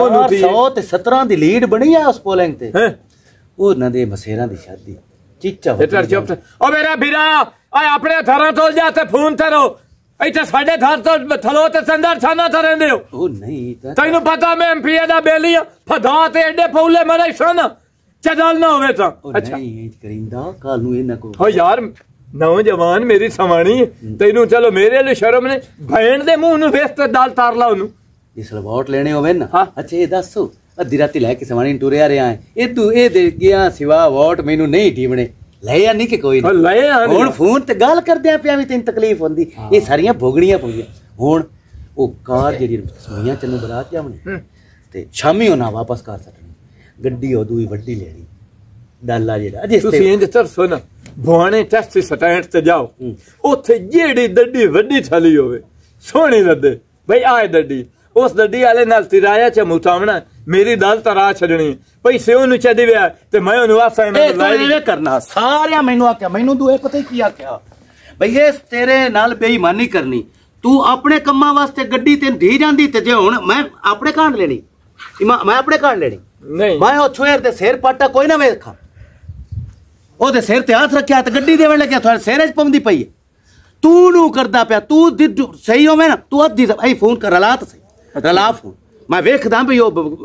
417 दी लीड बनी है उस पोलिंग ते ओ न दे मसेरा दी शादी चीचा इधर चुप ओ मेरा भिरा आ अपने थारा तोल जाते फोन करो इथे साडे थार तो थलो ते संदर थाना थ रहंदे हो ओ नहीं तैनू पता मैं एमपीए दा बेली फदा ते एडे फौले मरे सन चदल ना होवे ता अच्छा नहीं करिंदा काल नु इना को हो यार नौजवान मेरी समाणी तैनू चलो मेरे लिए शर्म ने भैन दे मुंह नु वेस ते दाल तार ला ओनू जिस वोट लेने होवे ना हाँ? अच्छा ये दसो अद्धी राती लैके समाणी टुरिया रहा है ए तू ए दे गया सिवा वोट मैनू नहीं टीवणे ਲੈ या नहीं कि कोई नहीं ਲੈ ਆ ਹੁਣ ਫੋਨ ਤੇ ਗੱਲ ਕਰਦੇ ਪਿਆ ਵੀ ਤੈਨੂੰ ਤਕਲੀਫ ਹੁੰਦੀ ਇਹ ਸਾਰੀਆਂ ਭੋਗਣੀਆਂ ਪਈਆਂ ਹੁਣ ਉਹ ਕਾਰ ਜਿਹੜੀ ਸੁਈਆਂ ਤੈਨੂੰ ਬਰਾਤ ਜਾਵਣੀ ਤੇ ਸ਼ਾਮੀ ਉਹਨਾਂ ਵਾਪਸ ਕਰ ਸਕਣੀ ਗੱਡੀ ਉਹ ਦੂਈ ਵੱਡੀ ਲੈਣੀ ਡਾਲਾ ਜਿਹੜਾ ਅਜੇ ਤੁਸੀਂ ਇੰਜ ਤਰਸੋ ਨਾ ਭਵਾਨੇ ਟੈਕਸੀ ਸਟੈਂਡ ਤੇ ਜਾਓ ਉੱਥੇ ਜਿਹੜੀ ਗੱਡੀ ਵੱਡੀ ਥਲੀ ਹੋਵੇ ਸੋਹਣੀ ਲੱਦੇ ਬਈ ਆਏ ਗੱਡੀ ਉਸ ਗੱਡੀ ਵਾਲੇ ਨਾਲ ਕਿਰਾਇਆ ਚ ਮੁਤਾਵਣਾ ਮੇਰੀ ਦਲ ਤਰਾ ਛੱਡਣੀ ਪੈਸੇ ਉਹਨੂੰ ਚਾਦੀ ਵਿਆ ਤੇ ਮੈਂ ਉਹਨੂੰ ਆਸਾਂ ਨਾਲ ਲਾਈ ਕਰਨਾ ਸਾਰਿਆਂ ਮੈਨੂੰ ਆਖਿਆ ਮੈਨੂੰ ਤੂੰ ਇਹ ਪਤਾ ਹੀ ਕੀ ਆਖਿਆ ਬਈ ਇਹ ਤੇਰੇ ਨਾਲ ਬੇਈਮਾਨੀ ਕਰਨੀ ਤੂੰ ਆਪਣੇ ਕੰਮਾਂ ਵਾਸਤੇ ਗੱਡੀ ਤੇ ਢੀ ਜਾਂਦੀ ਤੇ ਜੇ ਹੁਣ ਮੈਂ ਆਪਣੇ ਕਾਂਡ ਲੈਣੀ ਮੈਂ ਆਪਣੇ ਕਾਂਡ ਲੈਣੀ ਨਹੀਂ ਮੈਂ ਉਹ ਛੁਏਰ ਦੇ ਸਿਰ ਪਾਟਾ ਕੋਈ ਨਾ ਵੇਖਾਂ ਉਹਦੇ ਸਿਰ ਤੇ ਹੱਥ ਰੱਖਿਆ ਤੇ ਗੱਡੀ ਦੇਵਣ ਲੱਗਿਆ ਤੁਹਾਡੇ ਸਿਰ 'ਚ ਪੰਦੀ ਪਈ ਹੈ ਤੂੰ ਨੂੰ ਕਰਦਾ ਪਿਆ ਤੂੰ ਸਹੀ ਹੋਵੇਂ ਨਾ ਤੂੰ ਅੱਧੀ ਐ ਫੋਨ ਕਰ ਰਲਾ ਤਾਂ ਸਹੀ ਰਲਾ ਫੋਨ ਮੈਂ ਵੇਖਦਾ ਵੀ ਉਹ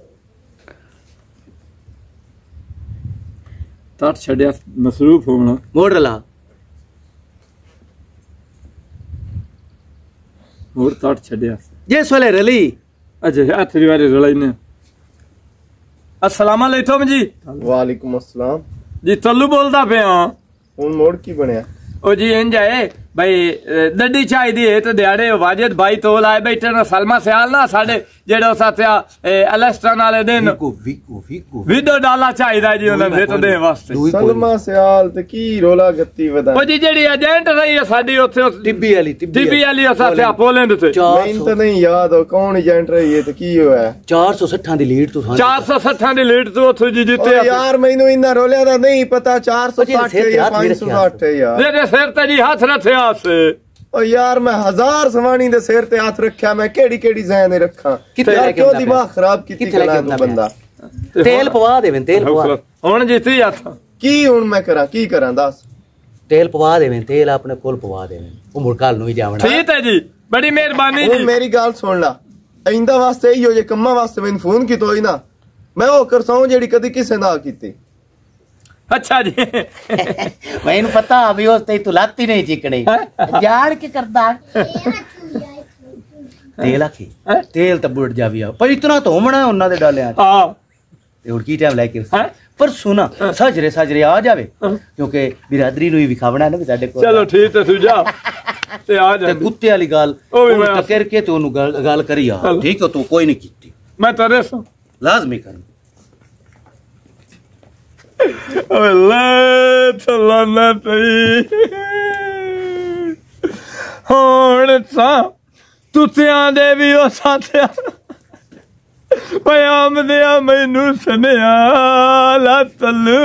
ਤੜ ਛੱਡਿਆ ਮਸਰੂਫ ਹੋਣਾ ਮੋੜ ਰਲਾ ਹੋਰ ਤੜ ਛੱਡਿਆ ਜਿਸ ਵੇਲੇ ਰਲੀ ਅੱਛਾ ਹੱਥ ਦੀ ਵਾਰੀ ਰਲਾਈ ਨੇ अस्सलाम वालेकुम जी वालेकुम अस्सलाम जी तल्लू बोलदा पे हुन मोड़ की बनया ओ जी इंज है भाई दड्डी चाहिदी है तो दिहाड़े वाजिद भाई तो लाए बैठे ना सलमा सियाल ना साडे जेड़ो साथिया अलेस्टन वाले दिन वीडियो डाला चाहिदा जी उन्हें दे तो दे वास्ते सलमा सियाल ते की रोला गत्ती वदा ओ जी जेड़ी एजेंट रही है साडी ओथे टिब्बी वाली साथिया पोलैंड ते मैन तो नहीं याद हो कौन एजेंट रही है ते की होया 460 दी लीड तू 460 दी लीड तू ओथे जी जीते यार मैनू इना रोलिया दा नहीं पता 460 या 560 है यार मेरे सिर ते जी हाथ रखया ओ यार मैं 1000 सवानी दे सिर ते हाथ रखया मैं केड़ी जहन रखा यार क्यों दिमाग खराब कीती कला तू बंदा तेल पवा देवें तेल पवा हुन जीती हथ की हुन मैं करा दस तेल पवा देवें तेल अपने कोल पवा देवें ओ मुड़काल नु ही जावना ठीक है जी बड़ी मेहरबानी जी मेरी गल सुन ला इंदा वास्ते ही हो जे कम्मा वास्ते मैंने फोन कीतो ही ना मैं ओ करसाऊं जेड़ी कदी किसे ना कीती अच्छा जी मैनू पता अभी उस ते तू लाती नहीं चिकनी यार की करदा तेल आखी तेल तो बुड़ जावी पर इतना तो होना उन्ना दे डालिया हां ते और की टाइम लेके पर सुना साजरे आ जावे क्योंकि बिरादरी नु ही विखावना ना साडे को चलो ठीक है तू जा ते आ जा ते गुत्ते वाली गाल ओ टकर के तू नु गाल करी आ ठीक है तू कोई नहीं कीती मैं तेरे से लाजमी कर चलाना हुण तुतियां दे भी ओ साथिया पयाम दिया मैनू सुनिया ला तलू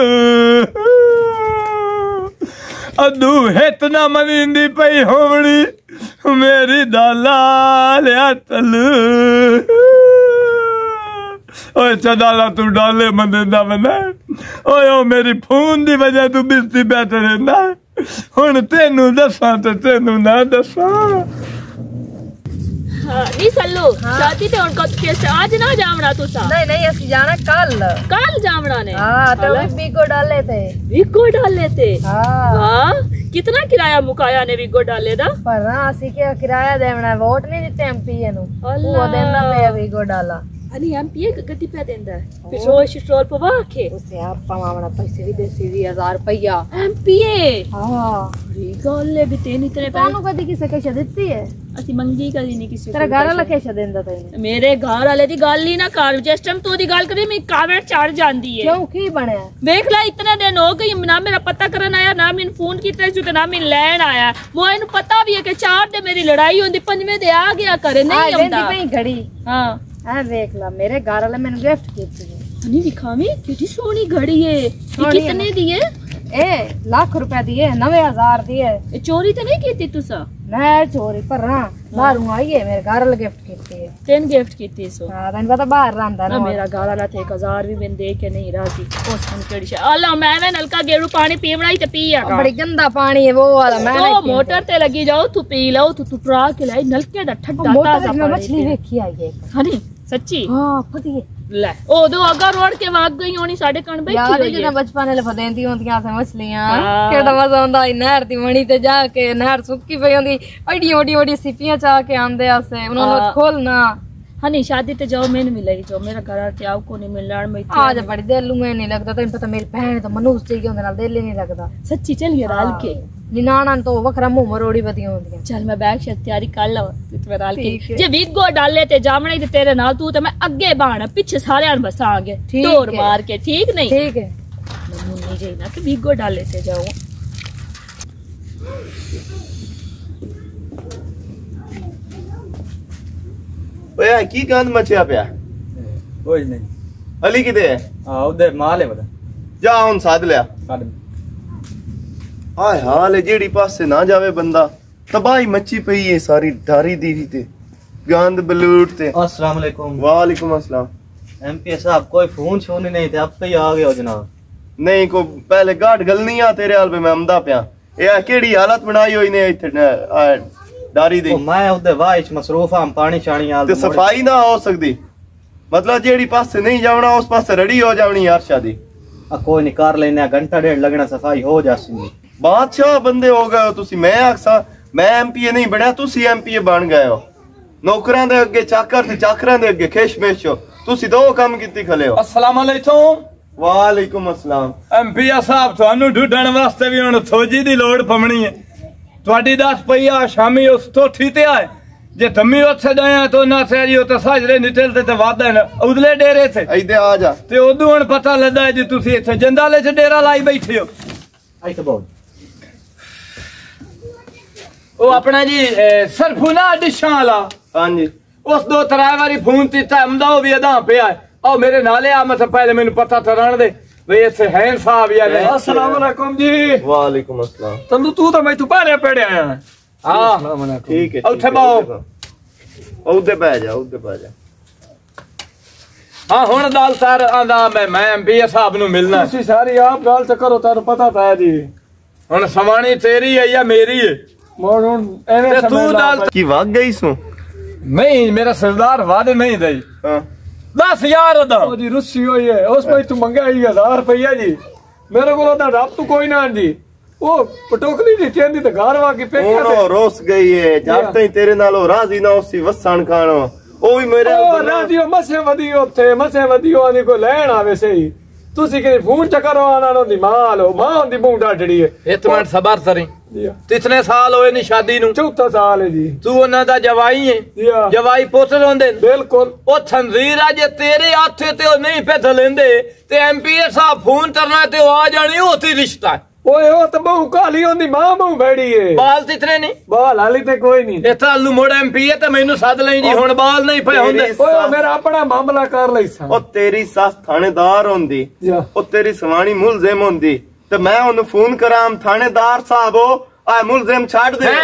अदू हित ना मनींदी पई होवनी मेरी दाला लिया तलू ओए चदाला तू डाले मंदे ना बना ओए ओ मेरी फोन दी वजह तू बिस्ती बैठे रहना हुन तेनू दसा ते तेनू ना दसा नी सल्लू शादी ते हुन कद के आज ना जावना तुसा नहीं असि जाना कल जावना ने हां तो वीगो डाले थे हां वाह कितना किराया मुकाया ने वीगो डाले दा पर ना असि के किराया देवना वोट नहीं दिते एमपी नु वो देना पे वीगो डाला अनी एमपी के गड्डी पे देंदा पेट्रोल पवा के उसे आप पावना पैसे भी देसी 1000 रुपया एमपी हां री गल भी तेनी तेरे तानु कदी किसे कैसे देती है असि मंगी कदी नहीं किसी तेरा घर वाला कैसे देंदा तैने मेरे घर वाले दी गल ही ना कर जिस टाइम तू दी गल करी मैं कावड़ चढ़ जांदी है क्यों की बनया देख ला इतने दिन हो गई ना मेरा पता करन आया ना मैंने फोन कीते जो ना मैं लैन आया मोए नु पता भी है कि 4 दे मेरी लड़ाई होंदी पंजवें दे आ गया करे नहीं आंदा देंदी पई घड़ी हां देख ला मेरे घर वाले मैंने गिफ्ट की थी नहीं दिखावी कितनी सोनी घड़ी है ये कितने दी है लाख रुपया दिए 9000 दिए ये चोरी तो नहीं की थी तुसा मैं चोरी पर ना बाहरों आई है मेरे घर वाले गिफ्ट की थी तेन गिफ्ट की थी सो हां तन पता बाहर रंदा ना मेरा घर वाला थे 1000 भी मैंने दे के नहीं राजी उस मन केड़ी शे अल्लाह मैं नलका गेड़ू पानी पीवना ही ते पिया बड़ी गंदा पानी है वो वाला मैं तो मोटर ते लगी जाओ तू पी लो तू ट्रा के लाई नलके दा ठंडा ताजा पानी मछली देखी आई है हां सच्ची हां पता है ले ओ दो अगा रोड के वाग गई होनी साडे कण बैठी यार ये बचपन ले फदेंदी होंदियां से मछलियां केड़ा मजा आंदा नहर दी मणी ते जाके नहर सुक्की पई होंदी एडी ओडी ओडी सिपियां चा के आंदे आसे उन्होंने खोलना हनी शादी ते जाओ मैंने मिलाई जाओ मेरा घर आके आओ को नहीं मिलण में आज बड़ी दिल में नहीं लगता तेन पता मेरी भैन तो मनुष्य चाहिए उनदे नाल दिल ही नहीं लगता सच्ची चलिए रल के निनाना तो वखरा मुंह मरोड़ी बदियां होंदियां चल मैं बैग शायद तैयारी कर लव ते रल के जे विगो डाले ते जामणे ते तेरे नाल तू ते मैं अगे बाण पीछे सारे आन बसांगे तोड़ मार के ठीक नहीं ठीक है मुन्नी जी ना कि विगो डाले ते जाओ ओए की गंद मचिया पिया कोई नहीं अली किते है उधर माल है बता जा हुन साध लिया हाय हाल है जेड़ी पासे ना जावे बंदा तबाही मची पई है सारी डारी दी ते गंद बलूट ते अस्सलाम वालेकुम वालेकुम अस्सलाम एमपी साहब कोई फोन शोन नहीं थे अब तो ही आ गए हो जनाब नहीं को पहले गाट गल नहीं आ तेरे हाल पे मैं अमदा पिया ए केड़ी हालत बनाई होई ने इथे डारी दी मैं उधर वाइच मसरूफ हम पानी शानी आल ते सफाई ना हो सकदी मतलब जेड़ी पासे नहीं जावना उस पासे रेडी हो जावनी यार शादी कोई नहीं कर लेने घंटा डेढ़ लगना सफाई हो जासी बादशाह बंदे हो गए हो तुसी मैं आखसा मैं एमपीए नहीं बनया तुसी एमपीए बन गए हो नौकरां दे अगे चाकर ते चाकरां दे अगे खेशमेश हो तुसी दो काम कीती खले हो अस्सलाम वालेकुम वालेकुम अस्सलाम एमपीए साहब ਤੁਹਾਨੂੰ ਢੂਡਣ ਵਾਸਤੇ ਵੀ ਹੁਣ ਥੋਜੀ ਦੀ ਲੋੜ ਪਵਣੀ ਹੈ ਤੁਹਾਡੀ 10 ਪਈਆ ਸ਼ਾਮੀ ਉਸ ਤੋਠੀ ਤੇ ਆਏ ਜੇ ਧੰਮੀ ਉੱਥੇ ਗਏ ਤਾਂ ਨਾ ਸਹਿਰੀ ਉਹ ਤਾਂ ਸਾਜਰੇ ਨਿਕਲਦੇ ਤੇ ਵਾਦਾ ਨੇ ਉਦਲੇ ਡੇਰੇ ਤੇ ਇੱਥੇ ਆ ਜਾ ਤੇ ਉਦੋਂ ਹੁਣ ਪਤਾ ਲੱਗਾ ਜੀ ਤੁਸੀਂ ਇੱਥੇ ਜੰਦਾਲੇ 'ਚ ਡੇਰਾ ਲਾਈ ਬੈਠੇ ਹੋ ਇੱਥੇ ਬਹੁਤ ਉਹ ਆਪਣਾ ਜੀ ਸਰਫੂਨਾ ਡਿਸ਼ਾਂ ਵਾਲਾ ਹਾਂਜੀ ਉਸ ਦੋ ਤਰਾਏ ਵਾਰੀ ਫੋਨ ਦਿੱਤਾ ਅਮਦਾ ਉਹ ਵੀ ਅਦਾ ਪਿਆ ਉਹ ਮੇਰੇ ਨਾਲੇ ਆ ਮਤ ਪਹਿਲੇ ਮੈਨੂੰ ਪਤਾ ਤਰਨ ਦੇ ਵੇ ਇੱਥੇ ਹੈਨ ਸਾਹਿਬ ਯਾ ਨਹੀਂ अस्सलाम वालेकुम जी वालेकुम अस्सलाम तंदू तू तो मैं तू पहले पढ़े आया ਹਾਂ ठीक है ਉੱਥੇ ਬਾਓ ਉਹਦੇ ਬਹਿ ਜਾ ਉਹਦੇ ਬਹਿ ਜਾ ਹਾਂ ਹੁਣ ਦਾਲ ਸਰ ਆਂਦਾ ਮੈਂ ਐਮਪੀਏ ਸਾਹਿਬ ਨੂੰ ਮਿਲਣਾ ਤੁਸੀਂ ਸਾਰੀ ਆਪ ਗੱਲ ਤੇ ਕਰੋ ਤੁਹਾਨੂੰ ਪਤਾ ਤਾਂ ਹੈ ਜੀ ਹੁਣ ਸਵਾਣੀ ਤੇਰੀ ਹੈ ਜਾਂ ਮੇਰੀ ਹੈ ਮੋੜ ਹੁਣ ਐਵੇਂ ਤੇ ਤੂੰ ਦਾਲ ਕੀ ਵਗ ਗਈ ਸੂ ਨਹੀਂ ਮੇਰਾ ਸਰਦਾਰ ਵਾਦੇ ਨਹੀਂ ਦਈ ਹਾਂ 10000 ਦਾ ਉਹ ਜੀ ਰੁੱਸੀ ਹੋਈ ਹੈ ਉਸ ਵਿੱਚ ਤੂੰ ਮੰਗਿਆ 1000 ਰੁਪਇਆ ਜੀ ਮੇਰੇ ਕੋਲ ਤਾਂ ਰੱਬ ਤੂੰ ਕੋਈ ਨਾ ਜੀ ਉਹ ਪਟੋਕਲੀ ਦੀ ਚੇਂਦੀ ਤੇ ਘਰ ਵਾ ਕੇ ਪੇਕਿਆ ਹੁਣ ਉਹ ਰੋਸ ਗਈ ਹੈ ਜਦ ਤਾਈਂ ਤੇਰੇ ਨਾਲ ਉਹ ਰਾਜ਼ੀ ਨਾ ਉਸੀ ਵਸਣ ਖਾਣੋ ਉਹ ਵੀ ਮੇਰੇ ਉਹ ਰਾਜੀਓ ਮਸੇ ਵਧੀ ਉੱਥੇ ਮਸੇ ਵਧੀ ਉਹਦੀ ਕੋਈ ਲੈਣ ਆਵੇ ਸਹੀ ਤੁਸੀਂ ਕਿ ਫੋਨ ਚੱਕਰ ਆਣਾ ਦੀ ਮਾਂ ਲੋ ਮਾਂ ਦੀ ਬੂੰਡਾ ਡੜੀ ਹੈ ਇੱਕ ਮਿੰਟ ਸਬਰ ਕਰੀ ਕਿਤਨੇ ਸਾਲ ਹੋਏ ਨੀ ਸ਼ਾਦੀ ਨੂੰ ਚੌਥਾ ਸਾਲ ਹੈ ਜੀ ਤੂੰ ਉਹਨਾਂ ਦਾ ਜਵਾਈ ਹੈ ਜਵਾਈ ਪੁੱਤ ਹੁੰਦੇ ਬਿਲਕੁਲ ਉਹ ਥੰਜ਼ੀਰ ਆ ਜੇ ਤੇਰੇ ਹੱਥੇ ਤੇ ਉਹ ਨਹੀਂ ਪੈਸੇ ਲੈਂਦੇ ਤੇ ਐਮਪੀਏ ਸਾਹਿਬ ਫੋਨ ਕਰਨਾ ਤੇ ਉਹ ਆ ਜਾਣੀ ਉਹੀ ਰਿਸ਼ਤਾ ਓਏ ਉਹ ਤਾਂ ਬਹੁ ਕਾਲੀ ਹੁੰਦੀ ਮਾਂ ਬਹੁ ਬੈੜੀ ਏ ਬਾਲ ਤਿਤਨੇ ਨਹੀਂ ਬਾਲ ਹਾਲੀ ਤੇ ਕੋਈ ਨਹੀਂ ਇੱਥੇ ਆਲੂ ਮੋੜ ਐਮਪੀਏ ਤੇ ਮੈਨੂੰ ਸੱਦ ਲਈ ਜੀ ਹੁਣ ਬਾਲ ਨਹੀਂ ਪਏ ਹੁੰਦੇ ਓਏ ਮੇਰਾ ਆਪਣਾ ਮਾਮਲਾ ਕਰ ਲਈ ਸਾਂ ਉਹ ਤੇਰੀ ਸੱਸ ਥਾਣੇਦਾਰ ਹੁੰਦੀ ਉਹ ਤੇਰੀ ਸਵਾਣੀ ਮੁਲਜ਼ਮ ਹੁੰਦੀ ਤੇ ਮੈਂ ਉਹਨੂੰ ਫੋਨ ਕਰਾਂ ਥਾਣੇਦਾਰ ਸਾਹਿਬ ਉਹ ਆ ਮੁਲਜ਼ਮ ਛੱਡ ਦੇ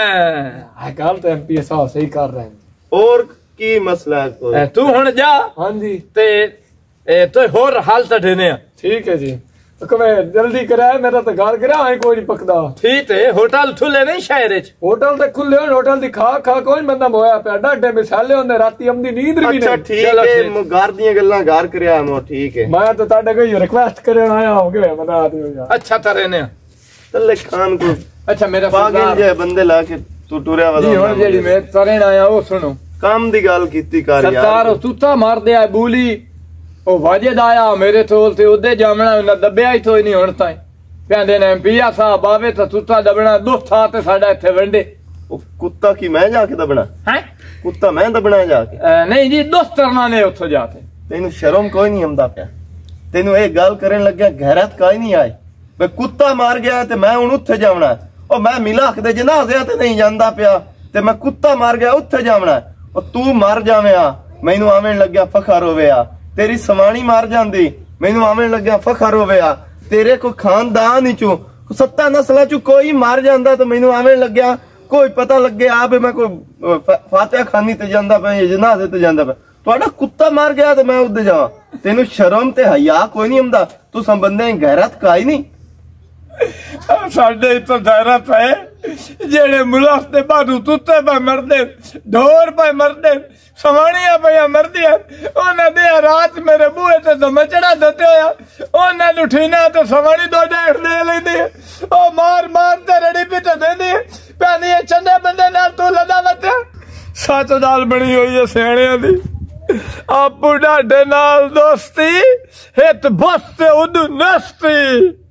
ਆ ਗੱਲ ਤਾਂ ਐਮਪੀ ਸਾਹਿਬ ਸਹੀ ਕਰ ਰਹੇ ਨੇ ਹੋਰ ਕੀ ਮਸਲਾ ਹੈ ਕੋਈ ਤੂੰ ਹੁਣ ਜਾ ਹਾਂਜੀ ਤੇ ਤੂੰ ਹੋਰ ਹਾਲ ਤਾਂ ਦੇਨੇ ਆ ਠੀਕ ਹੈ ਜੀ ਕਵੇ ਜਲਦੀ ਕਰਾਏ ਮੇਰਾ ਤਾਂ ਘਰ ਗਿਰਾ ਹੈ ਕੋਈ ਨਹੀਂ ਪਕਦਾ ਠੀਕ ਹੈ ਹੋਟਲ ਖੁੱਲੇ ਨਹੀਂ ਸ਼ਹਿਰ ਵਿੱਚ ਹੋਟਲ ਤੇ ਖੁੱਲੇ ਹੋਟਲ ਦੀ ਖਾ ਕੋਈ ਬੰਦਾ ਮੋਇਆ ਪਿਆ ਡਾਡੇ ਮਿਸਾਲੇ ਹੁੰਦੇ ਰਾਤੀ ਆਮਦੀ ਨੀਂਦ ਵੀ ਨਹੀਂ ਅੱਛਾ ਠੀਕ ਹੈ ਘਰ ਦੀਆਂ ਗੱਲਾਂ ਘਰ ਕਰਿਆ ਮੋ ਠੀਕ ਹੈ ਮੈਂ ਤਾਂ ਤੁਹਾਡੇ ਕੋਈ ਰਿਕਵੈਸਟ ਕਰਨ ਆਇਆ ਹੋਗੇ ਬਣਾ ਦਿਓ ਯਾਰ ਅੱਛਾ ਤਰੇ ਨੇ ਤੱਲੇ ਖਾਨ ਕੋ ਅੱਛਾ ਮੇਰਾ ਪਾਗਲ ਜੇ ਬੰਦੇ ਲਾ ਕੇ ਤੂੰ ਟੁਰਿਆ ਵਾਲਾ ਜੀ ਹੁਣ ਜਿਹੜੀ ਮੈਂ ਤਰੇ ਆਇਆ ਉਹ ਸੁਣੋ ਕੰਮ ਦੀ ਗੱਲ ਕੀਤੀ ਕਰ ਯਾਰ ਸਰਕਾਰ ਉਹ ਤੂਤਾ ਮਾਰਦੇ ਆ ਬੂਲੀ ਉਹ ਵਾਜਦ ਆਇਆ ਮੇਰੇ ਤੋਲ ਤੇ ਉਹਦੇ ਜਾਮਣਾ ਨਾ ਦੱਬਿਆ ਹੀ ਤੋਈ ਨਹੀਂ ਹੁਣ ਤਾਈ ਕਹਿੰਦੇ ਨੇ ਐਮਪੀਆ ਸਾਹਿਬ ਆਵੇ ਤਾਂ ਤੂਤਾ ਦਬਣਾ ਦੁੱਥਾ ਤੇ ਸਾਡਾ ਇੱਥੇ ਵੰਡੇ ਉਹ ਕੁੱਤਾ ਕੀ ਮੈਂ ਜਾ ਕੇ ਦਬਣਾ ਹੈ ਕੁੱਤਾ ਮੈਂ ਦਬਣਾ ਜਾ ਕੇ ਨਹੀਂ ਜੀ ਦੋਸਤਰਨਾ ਨੇ ਉੱਥੋਂ ਜਾ ਕੇ ਤੈਨੂੰ ਸ਼ਰਮ ਕੋਈ ਨਹੀਂ ਆਉਂਦਾ ਪਿਆ ਤੈਨੂੰ ਇਹ ਗੱਲ ਕਰਨ ਲੱਗਿਆ ਗੈਰਤ ਕਾਈ ਨਹੀਂ ਆਈ ਵੇ ਕੁੱਤਾ ਮਾਰ ਗਿਆ ਤੇ ਮੈਂ ਹੁਣ ਉੱਥੇ ਜਾਵਣਾ ਉਹ ਮੈਂ ਮਿਲਾਖ ਦੇ ਜਨਾਜ਼ਿਆਂ ਤੇ ਨਹੀਂ ਜਾਂਦਾ ਪਿਆ ਤੇ ਮੈਂ ਕੁੱਤਾ ਮਾਰ ਗਿਆ ਉੱਥੇ ਜਾਵਣਾ ਉਹ ਤੂੰ ਮਰ ਜਾਵਿਆ ਮੈਨੂੰ ਆਵੇਂ ਲੱਗਿਆ ਫਖਰ ਹੋਵਿਆ ਤੇਰੀ ਸਵਾਣੀ ਮਾਰ ਜਾਂਦੀ ਮੈਨੂੰ ਆਵੇਂ ਲੱਗਿਆ ਫਖਰ ਹੋਵਿਆ ਤੇਰੇ ਕੋਈ ਖਾਨਦਾਨ ਹੀ ਚੋਂ 7 ਨਸਲਾਂ ਚੋਂ ਕੋਈ ਮਾਰ ਜਾਂਦਾ ਤੇ ਮੈਨੂੰ ਆਵੇਂ ਲੱਗਿਆ ਕੋਈ ਪਤਾ ਲੱਗੇ ਆਪੇ ਮੈਂ ਕੋਈ ਫਾਤਿਹਾ ਖਾਨੀ ਤੇ ਜਾਂਦਾ ਪਿਆ ਜਨਾਜ਼ੇ ਤੇ ਜਾਂਦਾ ਪਿਆ ਤੁਹਾਡਾ ਕੁੱਤਾ ਮਾਰ ਗਿਆ ਤੇ ਮੈਂ ਉੱਧਰ ਜਾਵਾਂ ਤੈਨੂੰ ਸ਼ਰਮ ਤੇ ਹਯਾ ਕੋਈ ਨਹੀਂ ਆਉਂਦਾ ਤੂੰ ਸੰਬੰਧੇ ਗੈਰਤ ਕਾਈ ਨਹੀਂ ਸਾਡੇ ਇੱਥੇ ਗੈਰਤ ਹੈ ਜਿਹੜੇ ਮੁਲਕ ਦੇ ਬਾਹਰੋਂ ਤੁੱਤੇ ਪਏ ਮਰਦੇ ਢੋਰ ਪਏ ਮਰਦੇ ਸਵਾਣੀਆਂ ਪਈਆਂ ਮਰਦੀਆਂ ਉਹਨਾਂ ਦੇ ਰਾਤ ਮੇਰੇ ਬੂਹੇ ਤੇ ਦਮਚੜਾ ਦਿੱਤੇ ਹੋਇਆ ਉਹਨਾਂ ਨੂੰ ਠੀਨਾ ਤੇ ਸਵਾਣੀ ਦੋ ਡੇਢ ਦੇ ਲੈਂਦੀ ਉਹ ਮਾਰ ਤੇ ਰੜੀ ਪਿੱਟ ਦਿੰਦੀ ਪੈਂਦੀ ਚੰਗੇ ਬੰਦੇ ਨਾਲ ਤੂੰ ਲਦਾ ਵਤ ਸੱਚ ਦਾਲ ਬਣੀ ਹੋਈ ਹੈ ਸਿਆਣਿਆਂ ਦੀ आपू डाडे नाल दोस्ती हित बस ते उदू नस्ती